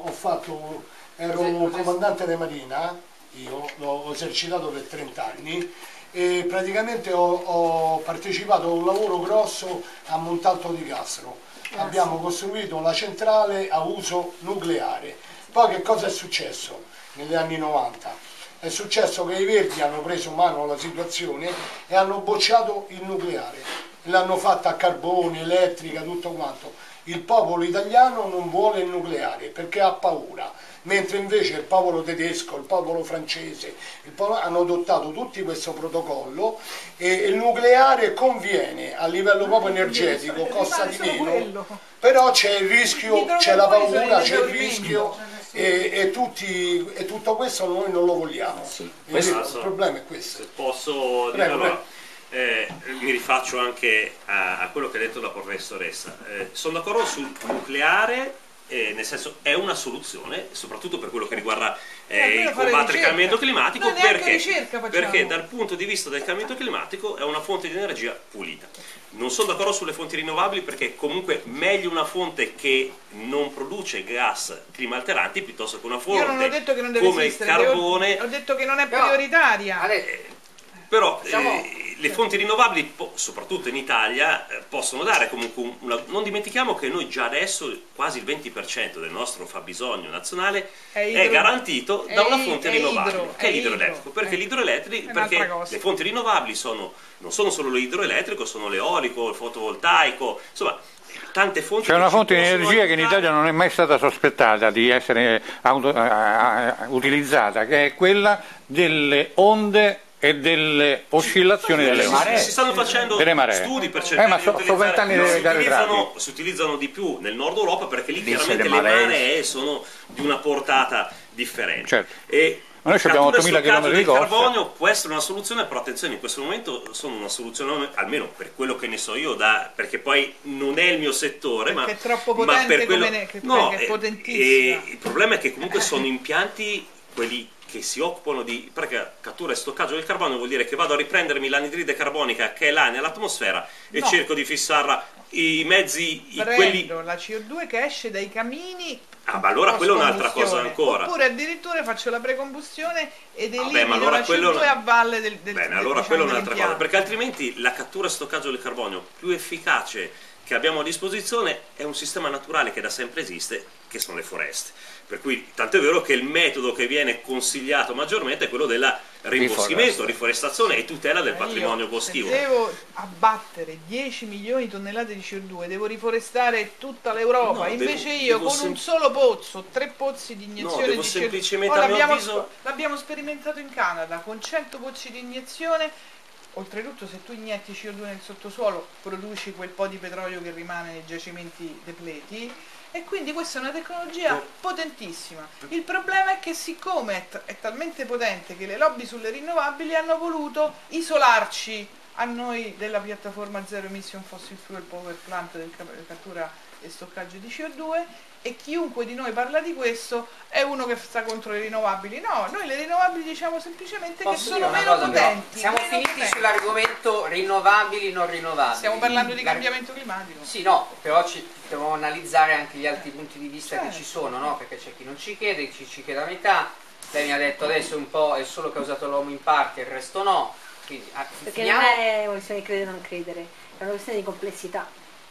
ero comandante di marina, io l'ho esercitato per 30 anni e praticamente ho partecipato a un lavoro grosso a Montalto di Castro. Abbiamo costruito la centrale a uso nucleare. Poi che cosa è successo negli anni 90? È successo che i Verdi hanno preso in mano la situazione e hanno bocciato il nucleare. L'hanno fatta a carbone, elettrica, tutto quanto. Il popolo italiano non vuole il nucleare perché ha paura, mentre invece il popolo tedesco, il popolo francese, hanno adottato tutti questo protocollo e il nucleare conviene a livello proprio energetico, costa di meno, però c'è il rischio, c'è la paura, c'è il rischio e tutto questo noi non lo vogliamo. Il problema è questo. Se posso dire, allora, mi rifaccio anche a quello che ha detto la professoressa. Sono d'accordo sul nucleare, nel senso è una soluzione, soprattutto per quello che riguarda il combattere il cambiamento climatico, perché dal punto di vista del cambiamento climatico è una fonte di energia pulita. Non sono d'accordo sulle fonti rinnovabili perché comunque meglio una fonte che non produce gas climalteranti piuttosto che una fonte Io non ho detto che non deve come esistere, il carbone. ho detto che non è prioritaria. Però le fonti rinnovabili, soprattutto in Italia, possono dare comunque non dimentichiamo che noi già adesso quasi il 20% del nostro fabbisogno nazionale è garantito da una fonte rinnovabile, che è l'idroelettrico. Perché l'idroelettrico, perché le fonti rinnovabili non sono solo l'idroelettrico, sono l'eolico, il fotovoltaico, insomma tante fonti. C'è una fonte di energia che in Italia non è mai stata sospettata di essere utilizzata, che è quella delle onde e delle oscillazioni delle onde. Si stanno facendo studi per cercare di si utilizzano di più nel nord Europa perché lì chiaramente le maree sono di una portata differente. Certo. Ma noi abbiamo 8.000 km di costa. Il carbonio può essere una soluzione, però attenzione, in questo momento sono una soluzione, almeno per quello che ne so io, perché poi non è il mio settore, perché è troppo potente, è potentissima. Il problema è che comunque sono impianti, quelli che si occupano di cattura e stoccaggio del carbonio, vuol dire che vado a riprendermi l'anidride carbonica che è là nell'atmosfera e cerco di fissarla, i mezzi, prendo la CO2 che esce dai camini. Ma allora quella è un'altra cosa ancora. Oppure addirittura faccio la precombustione ed elimino la CO2 a valle del allora quella è un'altra cosa, perché altrimenti la cattura e stoccaggio del carbonio più efficace che abbiamo a disposizione è un sistema naturale che da sempre esiste, che sono le foreste. Per cui tant'è vero che il metodo che viene consigliato maggiormente è quello della rimboschimento, riforestazione e tutela del patrimonio boschivo. Se devo abbattere 10 milioni di tonnellate di CO2, devo riforestare tutta l'Europa, No, invece io con un solo pozzo, 3 pozzi di iniezione di CO2, l'abbiamo sperimentato in Canada, con 100 pozzi di iniezione. Oltretutto, se tu inietti CO2 nel sottosuolo, produci quel po' di petrolio che rimane nei giacimenti depleti, e quindi questa è una tecnologia potentissima. Il problema è che siccome è talmente potente che le lobby sulle rinnovabili hanno voluto isolarci a noi della piattaforma Zero Emission Fossil Fuel Power Plant del cattura e stoccaggio di CO2, e chiunque di noi parla di questo è uno che sta contro le rinnovabili. No, noi le rinnovabili diciamo semplicemente che sono meno potenti. Siamo finiti sull'argomento rinnovabili, non rinnovabili. Stiamo parlando di cambiamento climatico. Sì, no, però dobbiamo analizzare anche gli altri punti di vista che ci sono, no? Perché c'è chi non ci chiede, chi ci chiede a metà. Lei mi ha detto adesso un po' è solo causato l'uomo in parte, il resto no. Quindi, perché non è una questione di credere o non credere, è una questione di complessità.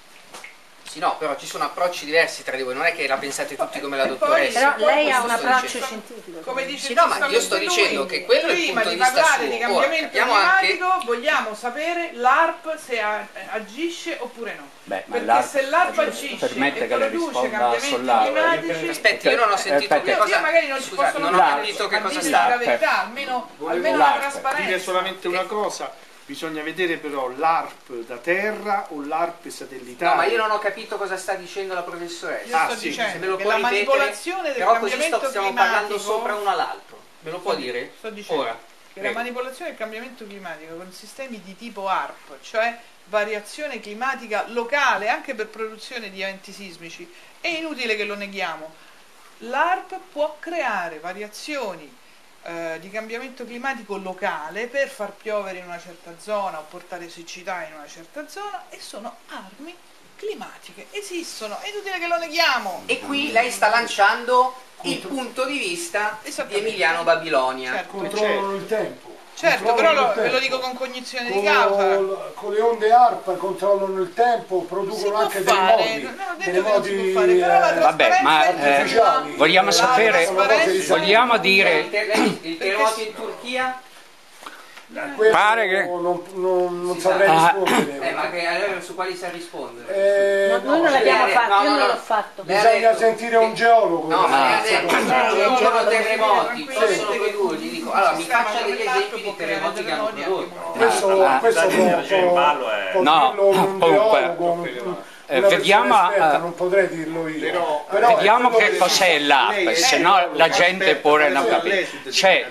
Sì, no, però ci sono approcci diversi tra di voi, non è che la pensate tutti come la dottoressa. Però lei ha un approccio scientifico. Come dice sì, no, ma io sto dicendo che quello è il punto di vista suo. Prima di parlare di cambiamento climatico vogliamo sapere l'ARP se agisce oppure no. Beh, perché se l'ARP agisce e produce cambiamenti climatici... Aspetti, io non ho sentito che cosa... Io magari non ci posso non ho capito che cosa sta. La verità, almeno la trasparenza. Dire solamente una cosa. Bisogna vedere però l'ARP da terra o l'ARP satellitare. No, ma io non ho capito cosa sta dicendo la professoressa. Sto dicendo che la manipolazione del cambiamento climatico... stiamo parlando sopra uno all'altro. Me lo può dire? Sto dicendo ora. Che la manipolazione del cambiamento climatico con sistemi di tipo ARP, cioè variazione climatica locale anche per produzione di eventi sismici, è inutile che lo neghiamo. L'ARP può creare variazioni di cambiamento climatico locale per far piovere in una certa zona o portare siccità in una certa zona, e sono armi climatiche, esistono, è inutile che lo neghiamo. E qui lei sta lanciando il punto di vista di Emiliano Babilonia. Certo. Controllano il tempo. Certo, però ve lo dico con cognizione di causa. Con le onde ARP controllano il tempo, producono anche terremoti. Vabbè, ma vogliamo sapere, vogliamo dire... Il terremoto in Turchia? Pare che non saprei rispondere. Ma che, su quali sa rispondere? Noi non l'abbiamo fatto, io non l'ho fatto. Bisogna sentire un geologo. No, ma ci sono terremoti, sono produtti. Dico, allora mi faccia degli esempi di terremoti che hanno prodotto. Questo un geologo. Vediamo, non potrei dirlo io. Vediamo che cos'è l'ARP, se no la gente pure non capisce. Cioè,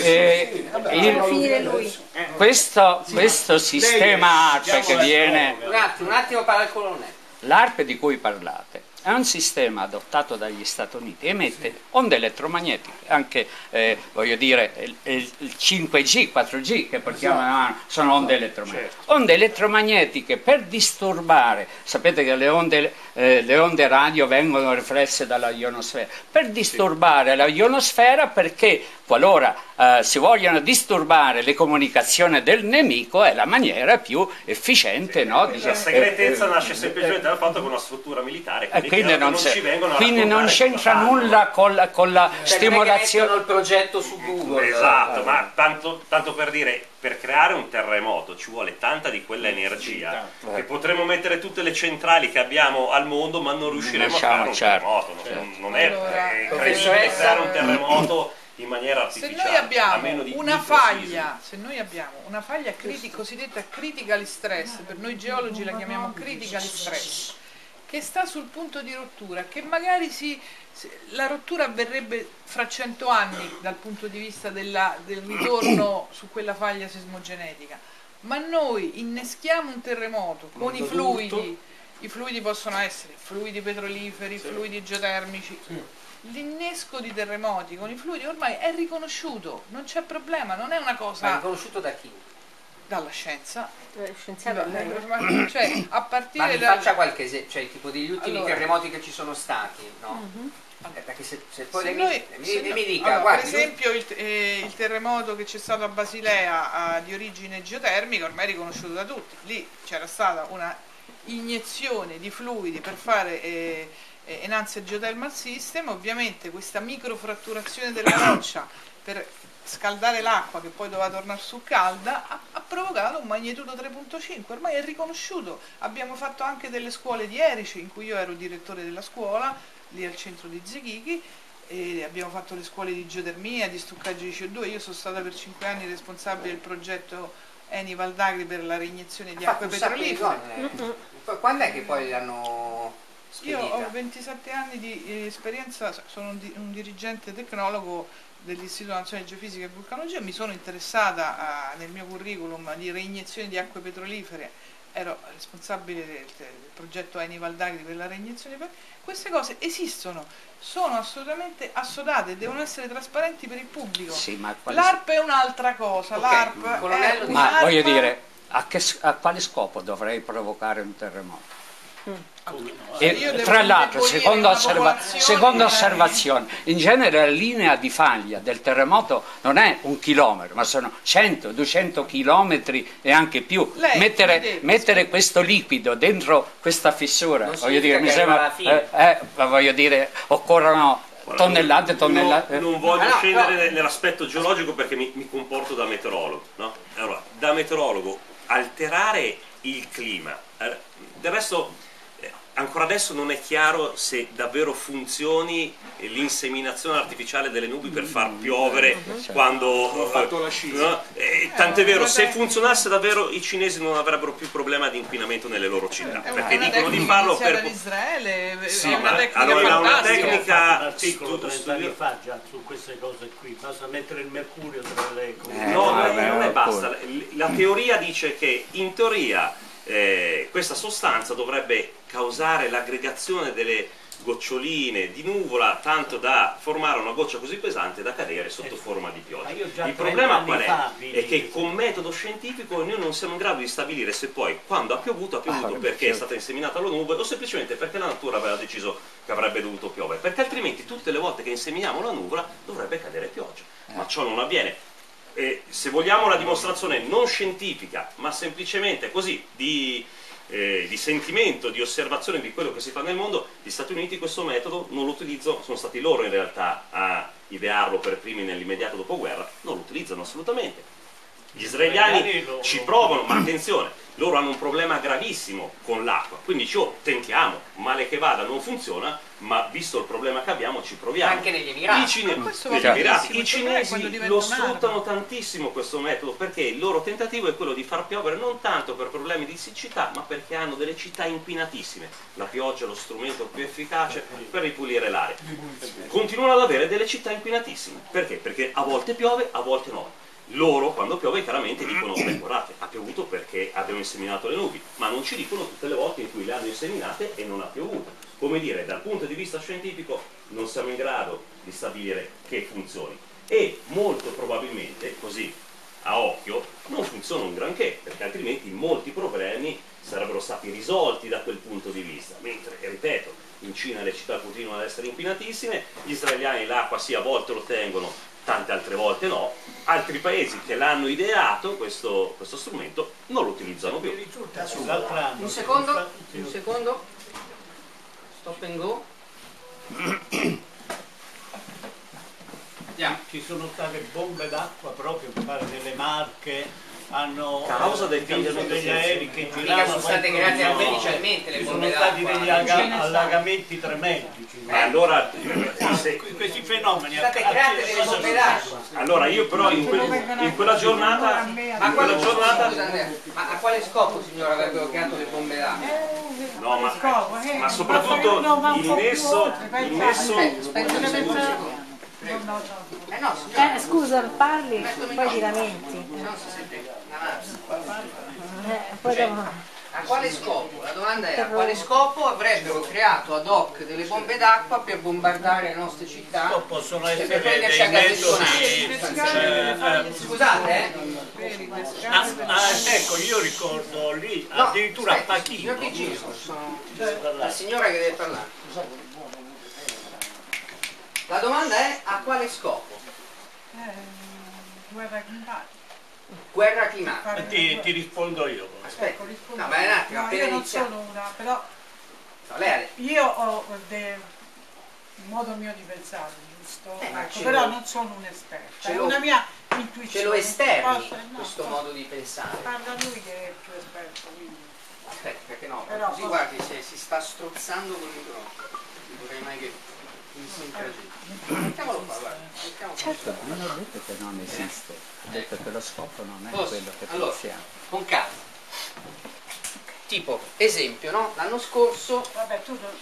questo sistema ARP che viene... Un attimo parla il colonnello. L'ARP di cui parlate è un sistema adottato dagli Stati Uniti, emette onde elettromagnetiche, anche voglio dire il 5G, 4G che portiamo sono onde elettromagnetiche. Onde elettromagnetiche per disturbare, sapete che le onde radio vengono riflesse dalla ionosfera, per disturbare la ionosfera, perché qualora si vogliono disturbare le comunicazioni del nemico è la maniera più efficiente. No? La segretezza nasce semplicemente dal fatto che una struttura militare, quindi non c'entra nulla con la stimolazione. Il progetto su Google. Esatto, ma tanto per dire, per creare un terremoto ci vuole tanta di quella energia che potremmo mettere tutte le centrali che abbiamo al mondo, ma non riusciremo a creare un terremoto. Non è credibile creare un terremoto in maniera artificiale. Se noi abbiamo una faglia, cosiddetta critical stress, per noi geologi la chiamiamo critical stress, che sta sul punto di rottura, che magari la rottura avverrebbe fra 100 anni dal punto di vista del ritorno su quella faglia sismogenetica, ma noi inneschiamo un terremoto con i fluidi possono essere fluidi petroliferi, fluidi geotermici. L'innesco di terremoti con i fluidi ormai è riconosciuto, non c'è problema, non è una cosa... Ma riconosciuto da chi? Dalla scienza. Cioè, a partire ma mi faccia qualche esempio, cioè tipo degli ultimi terremoti che ci sono stati, no? Perché se poi mi dica, guardi, per esempio il terremoto che c'è stato a Basilea di origine geotermica ormai è riconosciuto da tutti. Lì c'era stata una iniezione di fluidi per fare enhanced geothermal system. Ovviamente questa microfratturazione della roccia per scaldare l'acqua che poi doveva tornare su calda ha provocato un magnitudo 3.5, ormai è riconosciuto. Abbiamo fatto anche delle scuole di Erice, in cui io ero direttore della scuola, lì al centro di Zechichi, e abbiamo fatto le scuole di geotermia, di stoccaggio di CO2. Io sono stata per 5 anni responsabile del progetto Eni Val d'Agri per la reiniezione di acque petrolifere. Quando è che poi l'hanno spedita? Io ho 27 anni di esperienza, sono un dirigente tecnologo dell'Istituto Nazionale di Geofisica e Vulcanologia. Mi sono interessata nel mio curriculum di reiniezione di acque petrolifere, ero responsabile del progetto Eni Val d'Agri per la reiniezione. Queste cose esistono, sono assolutamente assodate, devono essere trasparenti per il pubblico. Sì, l'ARP è un'altra cosa. L'ARP ma voglio dire, a quale scopo dovrei provocare un terremoto? E tra l'altro, seconda osservazione, in genere la linea di faglia del terremoto non è 1 chilometro, ma sono 100-200 chilometri e anche più. Mettere questo liquido dentro questa fissura, voglio dire, mi sembra, voglio dire, occorrono tonnellate e tonnellate. Non voglio scendere nell'aspetto geologico perché mi comporto da meteorologo, no? Allora, da meteorologo, alterare il clima, del resto ancora adesso non è chiaro se davvero funzioni l'inseminazione artificiale delle nubi per far piovere quando tant'è vero, se funzionasse davvero i cinesi non avrebbero più problema di inquinamento nelle loro città, perché dicono di farlo per Israele, sì, è una tecnica allora, una tecnica un articolo 30 anni fa già su queste cose qui, basta mettere il mercurio tra le non è basta, la teoria dice che in teoria questa sostanza dovrebbe causare l'aggregazione delle goccioline di nuvola tanto da formare una goccia così pesante da cadere sotto forma di pioggia. Il problema qual è? È che con metodo scientifico noi non siamo in grado di stabilire se poi quando ha piovuto perché è stata inseminata la nube o semplicemente perché la natura aveva deciso che avrebbe dovuto piovere, perché altrimenti tutte le volte che inseminiamo la nuvola dovrebbe cadere pioggia, ma ciò non avviene. Se vogliamo una dimostrazione non scientifica ma semplicemente così di sentimento, di osservazione di quello che si fa nel mondo, gli Stati Uniti questo metodo non lo utilizzano, sono stati loro in realtà a idearlo per primi nell'immediato dopoguerra, non lo utilizzano assolutamente. Gli israeliani ci provano, ma attenzione, loro hanno un problema gravissimo con l'acqua, quindi tentiamo, male che vada non funziona, ma visto il problema che abbiamo ci proviamo. Anche negli Emirati. I cinesi lo sfruttano tantissimo questo metodo, perché il loro tentativo è quello di far piovere non tanto per problemi di siccità, ma perché hanno delle città inquinatissime. La pioggia è lo strumento più efficace per ripulire l'aria. Continuano ad avere delle città inquinatissime. Perché? Perché a volte piove, a volte no. Loro quando piove chiaramente dicono guardate, ha piovuto perché abbiamo inseminato le nubi, ma non ci dicono tutte le volte in cui le hanno inseminate e non ha piovuto. Come dire, dal punto di vista scientifico non siamo in grado di stabilire che funzioni e molto probabilmente così a occhio non funziona un granché, perché altrimenti molti problemi sarebbero stati risolti da quel punto di vista, mentre, ripeto, in Cina le città continuano ad essere inquinatissime, gli israeliani l'acqua sì a volte lo tengono, tante altre volte no, altri paesi che l'hanno ideato questo strumento non lo utilizzano più. Un secondo, stop and go. Ci sono state bombe d'acqua proprio per fare delle Marche, hanno causa del cambiamento degli aerei che giravano, sono state create artificialmente le bombe d'acqua. Ci sono stati degli allagamenti tremendi. Allora, questi fenomeni sono state create delle bombe d'acqua. Allora io però in quella giornata ma a quale scopo, signora, avrebbero creato le bombe d'acqua? No, ma soprattutto il nesso scusa, parli, poi ti lamenti. A quale scopo? La domanda è a quale scopo avrebbero creato ad hoc delle bombe d'acqua per bombardare le nostre città? Possono essere per prenderci a metodi. Scusate, ecco, io ricordo lì addirittura a Pachino. La signora che deve parlare. La domanda è a quale scopo? Guerra climatica. Guerra climatica. Ti rispondo io. Aspetta, no, ma è un attimo, no, appena io non iniziamo. sono una, però No, lei io ho un modo mio di pensare, giusto? Ecco, però lo, non sono un'esperta, è lo, una mia intuizione. Ce lo esterni, no, questo modo di pensare. Parla lui che è più esperto, quindi. Aspetta, perché no? Però Così guardi, se si sta strozzando con il microfono. Non vorrei mai che mi si incasini. Mettiamolo qua, guarda. Certo, non ho detto che non esiste, ho detto che lo scopo non è quello che allora, pensiamo. Con calma. Tipo, esempio, no? L'anno scorso... Vabbè,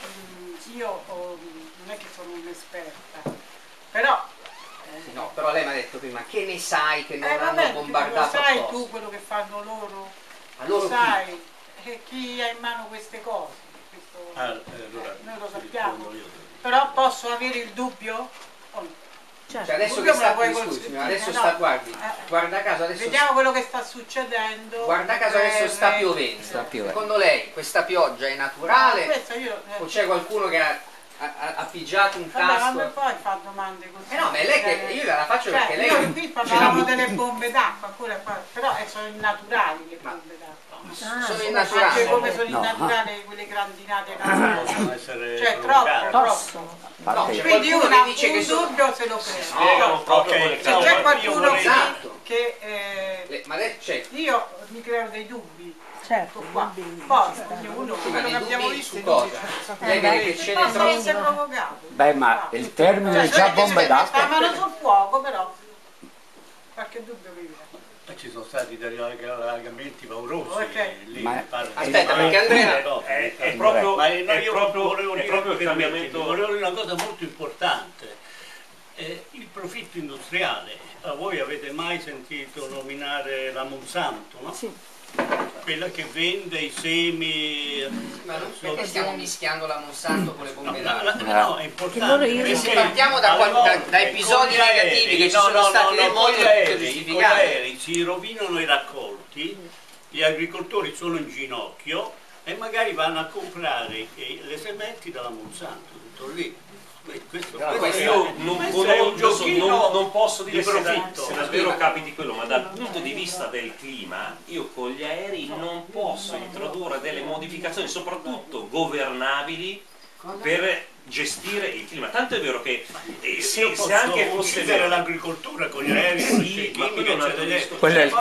io non è che sono un'esperta, però... no, però lei mi ha detto prima che ne sai che non hanno vabbè, bombardato lo sai apposta. tu quello che fanno loro? A loro sai chi ha in mano queste cose? Allora, noi lo sappiamo, però posso avere il dubbio? Cioè adesso che sta qui, scusami, adesso sta, guarda caso adesso vediamo quello che sta succedendo. Guarda caso adesso sta piovendo. Secondo lei questa pioggia è naturale o c'è qualcuno che ha pigiato un tasto? Vabbè, ma poi fa domande così. No, ma è lei che io la faccio perché lei. Io qui parlavamo delle bombe d'acqua, però sono innaturali le bombe d'acqua. Sono innaturali. Anche come sono innaturali quelle grandinate possono essere cioè troppo. No, quindi un dubbio se lo creo. Se c'è qualcuno che ma lei c'è. Io mi creo dei dubbi. Certo, qua. Poi ognuno quello che abbiamo visto su cosa? Lei vede che ce ne sono. Beh, ma il termine è già bombe d'acqua. Sta mano sul fuoco, però qualche dubbio mi viene. Ci sono stati degli allagamenti paurosi. Aspetta, perché Andrea è proprio il cambiamento. Volevo dire una cosa molto importante. Il profitto industriale. Voi avete mai sentito nominare la Monsanto, no? Sì. Quella che vende i semi. Ma perché stiamo mischiando la Monsanto con le bombe d'acqua? No, è importante. Se partiamo da episodi negativi che ci sono stati nel mondo, è tutto giustificato. Con gli aerei si rovinano i raccolti, gli agricoltori sono in ginocchio e magari vanno a comprare le sementi dalla Monsanto, tutto lì. Io non posso dire se davvero capiti quello, ma dal punto di vista del clima io con gli aerei non posso introdurre delle modificazioni, soprattutto governabili, per gestire il clima. Tanto è vero che se anche fosse vero l'agricoltura con gli aerei, quello è il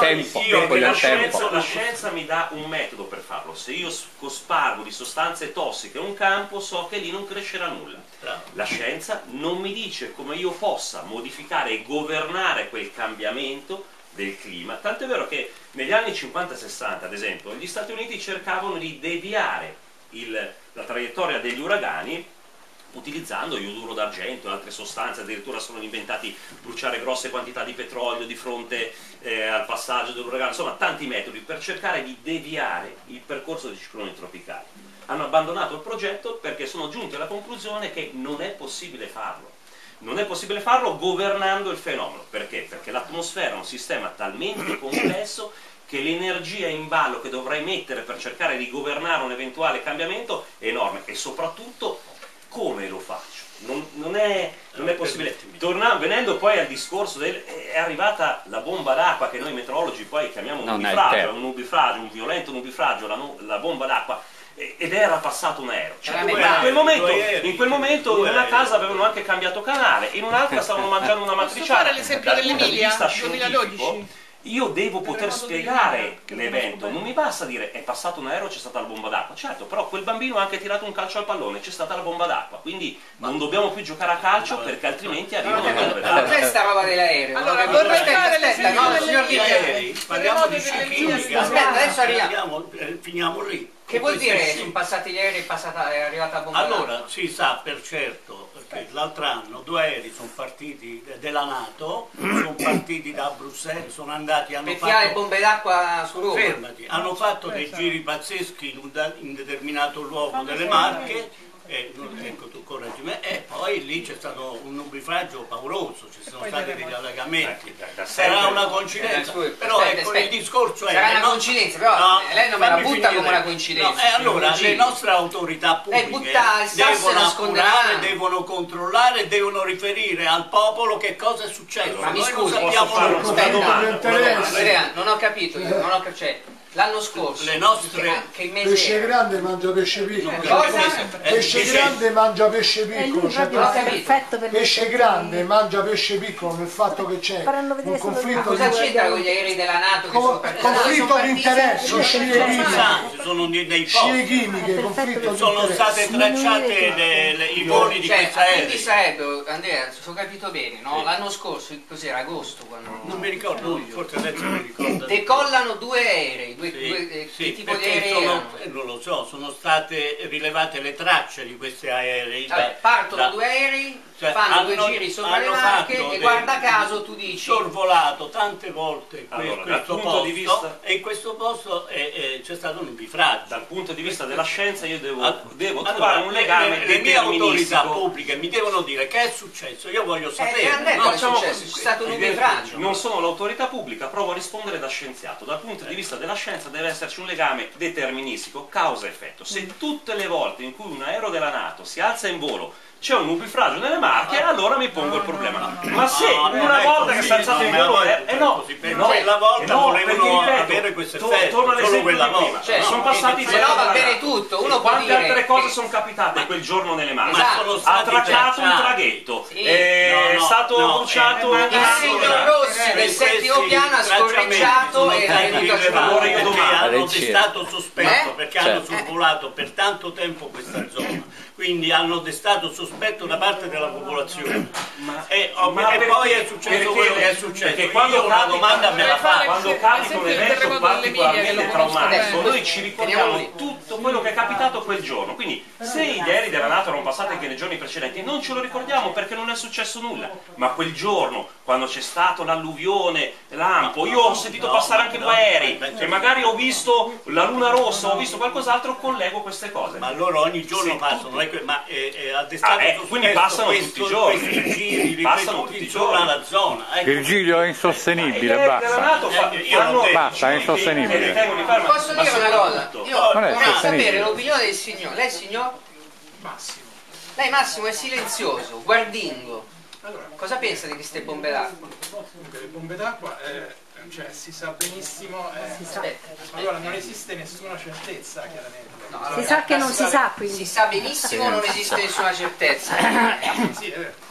tempo. La scienza mi dà un metodo per farlo. Se io cospargo di sostanze tossiche un campo, so che lì non crescerà nulla. La scienza non mi dice come io possa modificare e governare quel cambiamento del clima. Tanto è vero che negli anni 50-60, ad esempio, gli Stati Uniti cercavano di deviare la traiettoria degli uragani utilizzando ioduro d'argento e altre sostanze. Addirittura sono inventati bruciare grosse quantità di petrolio di fronte al passaggio dell'uragano, insomma tanti metodi per cercare di deviare il percorso dei cicloni tropicali. Hanno abbandonato il progetto perché sono giunti alla conclusione che non è possibile farlo. Non è possibile farlo governando il fenomeno. Perché? Perché l'atmosfera è un sistema talmente complesso che l'energia in ballo che dovrei mettere per cercare di governare un eventuale cambiamento è enorme, e soprattutto come lo faccio? Non è possibile. Venendo poi al discorso è arrivata la bomba d'acqua, che noi meteorologi poi chiamiamo un violento nubifragio, la bomba d'acqua, ed era passato un aereo. Cioè, in quel momento in una casa avevano anche cambiato canale, in un'altra stavano mangiando una matriciana. Posso fare l'esempio dell'Emilia 2012? Io devo poter spiegare l'evento, non mi basta dire è passato un aereo, c'è stata la bomba d'acqua. Certo, però quel bambino ha anche tirato un calcio al pallone, c'è stata la bomba d'acqua, quindi non dobbiamo più giocare a calcio perché altrimenti arrivano le bombe d'acqua. C'è sta roba dell'aereo. Allora, vorrei fare l'esempio dell'aerei. Parliamo di chimica. Aspetta, adesso arriviamo. Finiamo lì. Che vuol dire sono passati gli aerei, è arrivata la bomba d'acqua? Allora, si sa per certo che l'altro anno 2 aerei sono partiti della NATO, sono partiti da Bruxelles, sono andati, hanno fatto le bombe d'acqua su Roma. Fermati, hanno fatto dei giri pazzeschi in un determinato luogo delle Marche ecco, tu correggimi, e poi lì c'è stato un nubifragio pauroso, ci sono stati degli allagamenti. Sarà una coincidenza, però ecco, il discorso è... Sarà una coincidenza, però lei non me la butta come una coincidenza. E allora le nostre autorità pubbliche devono appurare, devono controllare, devono riferire al popolo che cosa è successo. Ma mi noi scusi, non sappiamo. non ho capito, l'anno scorso le nostre pesce grande mangia pesce piccolo, pesce grande mangia pesce piccolo, pesce grande mangia pesce piccolo, nel fatto che c'è un conflitto cosa c'entra con gli aerei della NATO che conflitto di interessi, sono dei scie chimiche, conflitto sono state tracciate i voli di questi aerei. Quindi sarebbero, Andrea, se ho capito bene, no? L'anno scorso, cos'era, agosto, quando non mi ricordo, forse adesso mi ricordo, decollano 2 aerei. Che tipo di aerei non lo so, sono state rilevate le tracce di questi aerei. Partono 2 aerei, fanno 2 giri sopra le Marche e guarda caso tu dici... Sorvolato tante volte questo posto e in questo posto c'è stato un nubifragio. Dal punto di vista della scienza io devo trovare un legame le mie autorità pubbliche mi devono dire che è successo, io voglio sapere. No, è successo, c'è stato un nubifragio. Non sono l'autorità pubblica, provo a rispondere da scienziato. Dal punto di vista della scienza deve esserci un legame deterministico, causa-effetto. Se tutte le volte in cui un aereo della NATO si alza in volo c'è un nubifragio nelle Marche, allora mi pongo il problema. Ma se una volta che si è alzato in volo quella volta volevano avere questo effetto, torno all'esempio di prima, sono passati va bene tutto, uno può dire quante altre cose sono capitate quel giorno nelle Marche. Ha attraccato un traghetto, è stato bruciato il signor Rossi del 7° piano ha scorreggiato e hanno destato sospetto perché hanno sorvolato per tanto tempo questa zona, quindi hanno destato sospetto da parte della popolazione. E poi è successo quello che è successo. Perché quando una domanda me la fa. Quando capita un evento particolarmente traumatico, noi ci ricordiamo di tutto quello che è capitato quel giorno. Quindi se gli aerei della NATO erano passati anche nei giorni precedenti, non ce lo ricordiamo perché non è successo nulla. Ma quel giorno, quando c'è stato l'alluvione, l'Ampo, io ho sentito passare anche 2 aerei e magari ho visto la luna rossa, ho visto qualcos'altro, collego queste cose. Ma loro ogni giorno passano, ma ha destato quindi passano tutti i giorni. Questi giri ripetuti intorno alla zona. Virgilio è insostenibile, basta, è insostenibile. Posso dire una cosa? Io vorrei sapere l'opinione del signor. Lei signor? Massimo. Lei Massimo è silenzioso, guardingo. Allora, cosa pensa di queste bombe d'acqua? Le bombe d'acqua, cioè, si sa benissimo, allora non esiste nessuna certezza chiaramente. Si sa che non si sa, quindi. Si sa benissimo, non esiste nessuna certezza. Sì, è vero.